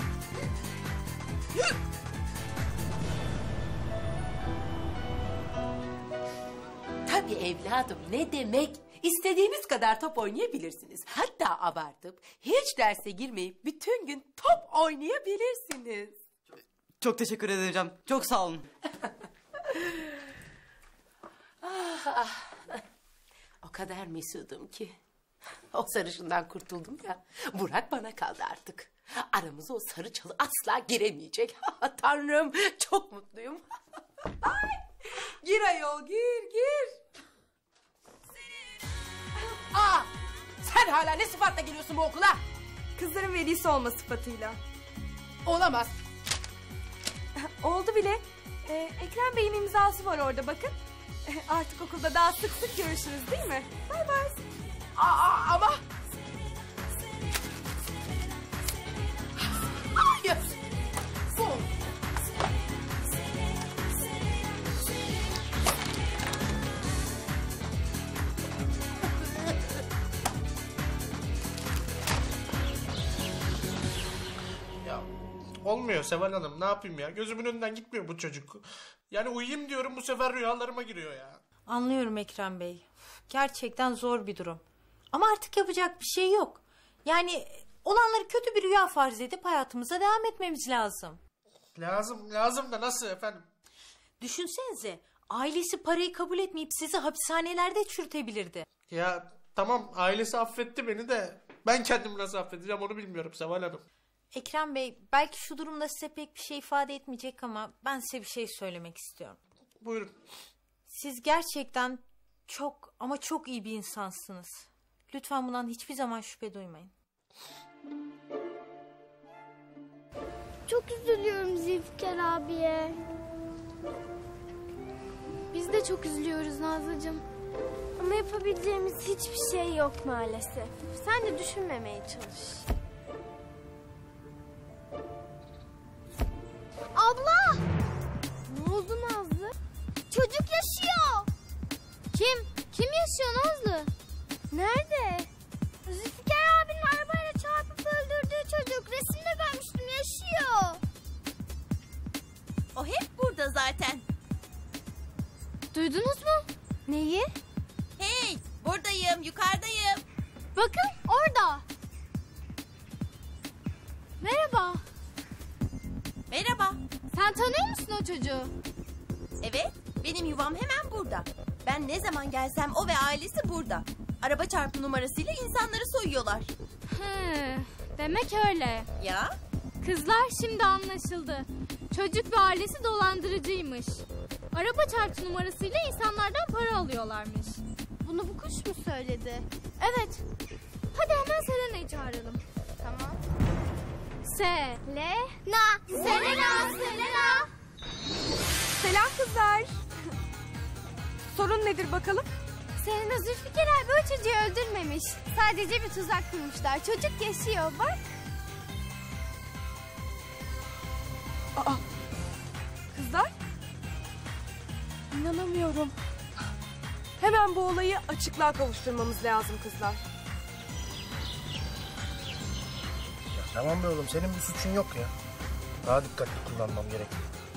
Tabii evladım, ne demek? İstediğiniz kadar top oynayabilirsiniz. Hatta abartıp hiç derse girmeyip bütün gün top oynayabilirsiniz. Çok teşekkür ederim hocam. Çok sağ olun. Ah, ah. O kadar mesudum ki. O sarışından kurtuldum ya. Burak bana kaldı artık. Aramıza o sarı çalı asla giremeyecek. Tanrım, çok mutluyum. Ay, gir ayol, gir, gir. Aa, sen hala ne sıfatla geliyorsun bu okula? Kızların velisi olma sıfatıyla. Olamaz. Oldu bile. Ee, Ekrem Bey'in imzası var orada bakın. Ee, artık okulda daha sık sık görüşürüz değil mi? Bay bay. Aa, ama... Hayır. Bu. Ya olmuyor Seval Hanım, ne yapayım ya? Gözümün önünden gitmiyor bu çocuk. Yani uyuyayım diyorum, bu sefer rüyalarıma giriyor ya. Anlıyorum Ekrem Bey. Gerçekten zor bir durum. Ama artık yapacak bir şey yok. Yani olanları kötü bir rüya farz edip hayatımıza devam etmemiz lazım. Lazım, lazım da nasıl efendim? Düşünsenize, ailesi parayı kabul etmeyip sizi hapishanelerde çürütebilirdi. Ya tamam, ailesi affetti beni de ben kendimi nasıl affedeceğim onu bilmiyorum Seval Hanım. Ekrem Bey, belki şu durumda size pek bir şey ifade etmeyecek ama ben size bir şey söylemek istiyorum. Buyurun. Siz gerçekten çok ama çok iyi bir insansınız. Lütfen bundan hiçbir zaman şüphe duymayın. Çok üzülüyorum Zülfikar abiye. Biz de çok üzülüyoruz Nazlıcığım. Ama yapabileceğimiz hiçbir şey yok maalesef. Sen de düşünmemeye çalış. Abla! Ne oldu Nazlı? Çocuk yaşıyor. Kim? Kim yaşıyor Nazlı? Nerede? Zülfikar abinin arabayla çarpıp öldürdüğü çocuk. Resimde görmüştüm, yaşıyor. O hep burada zaten. Duydunuz mu? Neyi? Hey, buradayım, yukarıdayım. Bakın orada. Merhaba. Merhaba. Sen tanıyor musun o çocuğu? Evet, benim yuvam hemen burada. Ben ne zaman gelsem o ve ailesi burada. Araba çarpı numarasıyla insanları soyuyorlar. Hı, demek öyle. Ya? Kızlar, şimdi anlaşıldı. Çocuk ve ailesi dolandırıcıymış. Araba çarptı numarasıyla insanlardan para alıyorlarmış. Bunu bu kuş mu söyledi? Evet. Hadi hemen Selena'yı çağıralım. Tamam. Se. Le. Na. Selena. Selena. Selam kızlar. Sorun nedir bakalım? Selena, Zülfikar abi o çocuğu öldürmemiş. Sadece bir tuzak kurmuşlar. Çocuk yaşıyor bak. Aa. Kızlar. İnanamıyorum. Hemen bu olayı açıklığa kavuşturmamız lazım kızlar. Ya tamam be oğlum, senin bir suçun yok ya. Daha dikkatli kullanmam gerek.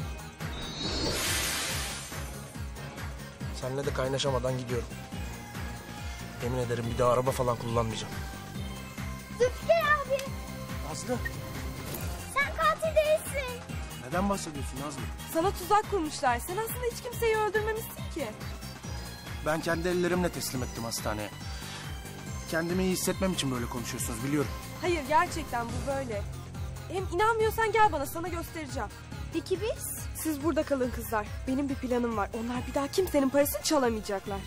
Seninle de kaynaşamadan gidiyorum. Yemin ederim bir daha araba falan kullanmayacağım. Zülfikar abi. Nazlı. Sen katil değilsin. Neden bahsediyorsun Nazlı? Sana tuzak kurmuşlar. Sen aslında hiç kimseyi öldürmemişsin ki. Ben kendi ellerimle teslim ettim hastaneye. Kendimi iyi hissetmem için böyle konuşuyorsunuz, biliyorum. Hayır, gerçekten bu böyle. Hem inanmıyorsan gel bana, sana göstereceğim. Peki biz? Siz burada kalın kızlar. Benim bir planım var. Onlar bir daha kimsenin parasını çalamayacaklar.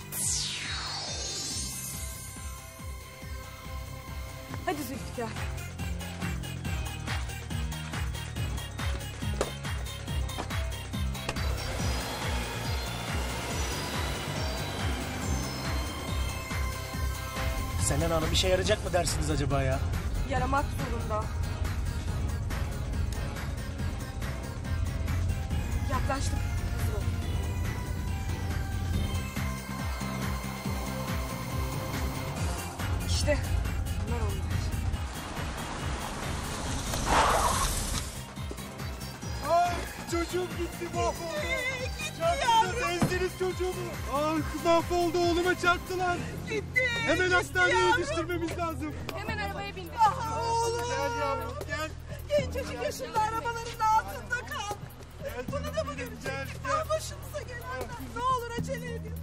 Hadi Zülfikar. Selena Hanım işe yarayacak mı dersiniz acaba ya? Yaramak zorunda. Yaklaştık. İşte bunlar onlar. çocuğum gitti mahvoldu. Çarptınız ezdiniz çocuğumu. Ah mahvoldu oğluma çarptılar. Gitti. Hemen hastaneye yetiştirmemiz lazım. Hemen arabaya bindir. Ah oğlum. Gel yavrum gel. Gencecik yaşında arabaların altında kal. Gel Bunu da mı görecek? Gel Ah başımıza gelenler. Ne olur acele edin.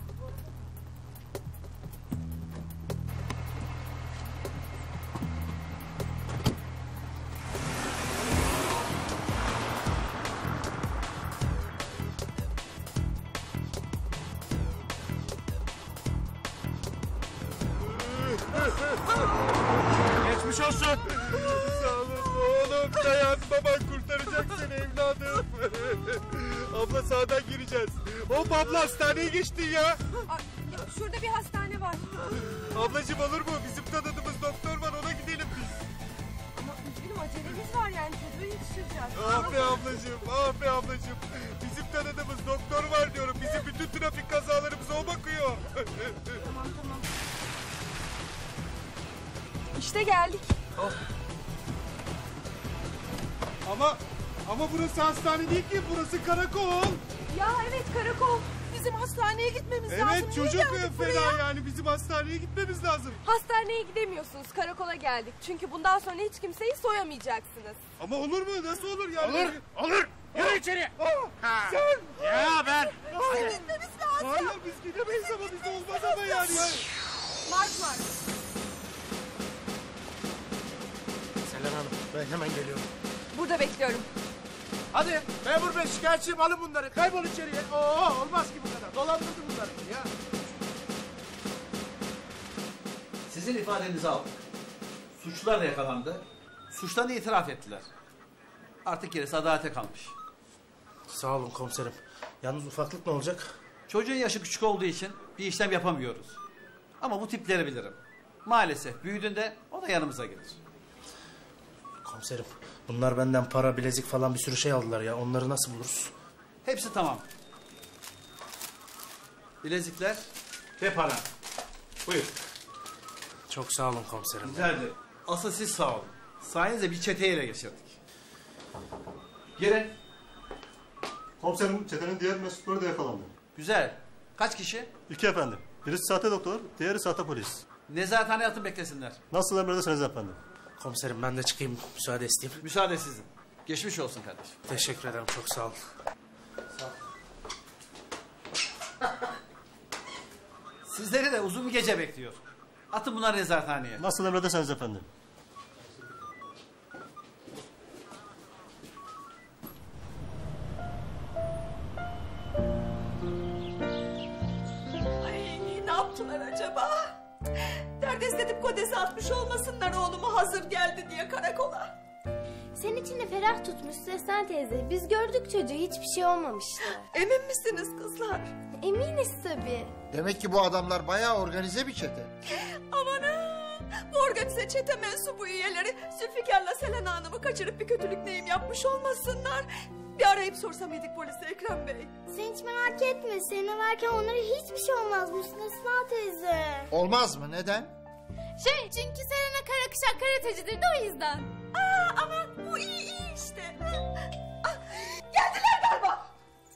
Geçmiş olsun. Sağ olun oğlum dayan baban kurtaracak seni evladım. Abla sağdan gireceğiz. Hop abla hastaneye geçtin ya. Ay, ya şurada bir hastane var. Ablacığım olur mu? Bizim tanıdığımız doktor var ona gidelim biz. Ama üzgünüm acelemiz var yani çocuğu yetiştireceğiz. Ah be ablacığım, ah be ablacığım. Bizim tanıdığımız doktor var diyorum. Bizim bütün trafik kazalarımıza o bakıyor. Tamam tamam. İşte geldik. Oh. Ama ama burası hastane değil ki, burası karakol. Ya evet karakol. Bizim hastaneye gitmemiz lazım. Evet Niye çocuk geldik fena buraya? yani bizim hastaneye gitmemiz lazım. Hastaneye gidemiyorsunuz. Karakola geldik. Çünkü bundan sonra hiç kimseyi soyamayacaksınız. Ama olur mu? Nasıl olur yani? Olur, olur. Yürü içeri. Ha. Sen? Ya ben. Hayır. Gitmemiz lazım. Hayır biz gidemeyiz ama biz olmaz ama yani. Marş marş. Selen Hanım ben hemen geliyorum. Burada bekliyorum. Hadi memur bey şikayetçiyim alın bunları. Kaybol içeriye. Oo olmaz ki bu kadar. Dolandırdı bunları ya. Sizin ifadenizi aldık. Suçlular da yakalandı. Suçlarını itiraf ettiler. Artık gerisi adalete kalmış. Sağ olun komiserim. Yalnız ufaklık ne olacak? Çocuğun yaşı küçük olduğu için bir işlem yapamıyoruz. Ama bu tipleri bilirim. Maalesef büyüdüğünde o da yanımıza gelir. Komiserim bunlar benden para, bilezik falan bir sürü şey aldılar ya. Onları nasıl buluruz? Hepsi tamam. Bilezikler ve para. Buyur. Çok sağ olun komiserim. Rica ederim. Asıl siz sağ olun. Sayenizde bir çeteyi ele geçirdik. Gelin. Komiserim çetenin diğer mensupları da yakalandı. Güzel. Kaç kişi? İki efendim. Birisi sahte doktor, diğeri sahte polis. Nezarethaneye atın beklesinler. Nasıl emredersiniz efendim? Komiserim ben de çıkayım müsaade isteyeyim. Müsaade sizin. Geçmiş olsun kardeşim. Teşekkür ederim çok sağ olun. Sağ ol. Sizleri de uzun bir gece bekliyor. Atın bunları nezarethaneye. Nasıl emredersiniz efendim? Ay ne yaptılar acaba? Derdest edip kodese atmış olmasınlar oğlumu hazır geldi diye karakola. Senin içini ferah tutmuş Seslen teyze. Biz gördük çocuğu hiçbir şey olmamıştı. Emin misiniz kızlar? Eminiz tabii. Demek ki bu adamlar bayağı organize bir çete. Amanın bu organize çete mensubu üyeleri Zülfikar'la Selena Hanım'ı kaçırıp bir kötülük neyim yapmış olmasınlar. Bir arayıp sorsam yedik polise Ekrem Bey. Sen hiç merak etme. Senin varken onlara hiçbir şey olmazmış Neslihan teyze. Olmaz mı? Neden? Şey çünkü Selena Karakışak karatecidir de o yüzden. Aa, aman bu iyi iyi işte. Ah, geldiler galiba.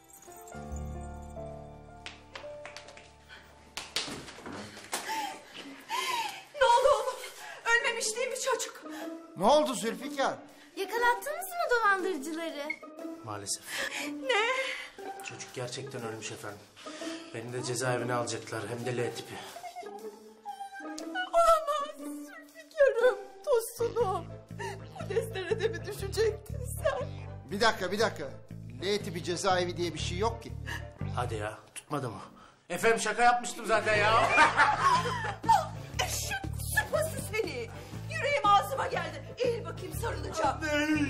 Ne oldu oğlum? Ölmemiş değil mi çocuk? Ne oldu Zülfikar? Yakalattınız mı dolandırıcıları? Maalesef. Ne? Çocuk gerçekten ölmüş efendim. Beni de cezaevine alacaklar hem de L tipi. Olamaz Zülfikar'ım, tosunum. Bu deslere de mi düşecektin sen? Bir dakika bir dakika. L tipi cezaevi diye bir şey yok ki. Hadi ya tutmadı mı? Efendim şaka yapmıştım zaten ya. Ah, eşek sıpası seni. Yüreğim ağzıma geldi. Eğil bakayım sarılacağım.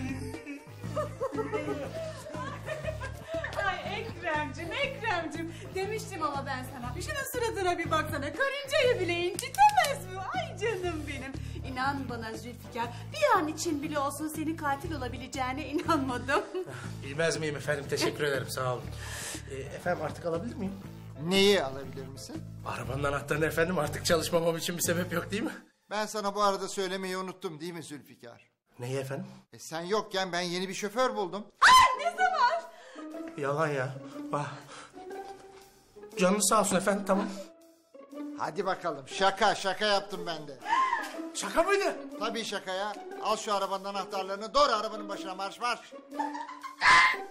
Ay Ekrem'cim, Ekrem'cim. Demiştim ama ben sana. Şunun suratına bir baksana. Karıncayı bile incitemez mi? Ay canım benim. İnan bana Zülfikar, bir an için bile olsun senin katil olabileceğine inanmadım. Bilmez miyim efendim? Teşekkür ederim sağ olun. Ee, efendim artık alabilir miyim? Neyi alabilir misin? Arabanın anahtarını efendim, artık çalışmamam için bir sebep yok değil mi? Ben sana bu arada söylemeyi unuttum değil mi Zülfikar? Neyi efendim? E sen yokken ben yeni bir şoför buldum. Ay ne zaman? Yalan ya. Ah. Canınız sağ olsun efendim, tamam. Hadi bakalım, şaka şaka yaptım ben de. Şaka mıydı? Tabii şaka ya. Al şu arabanın anahtarlarını, doğru arabanın başına marş marş.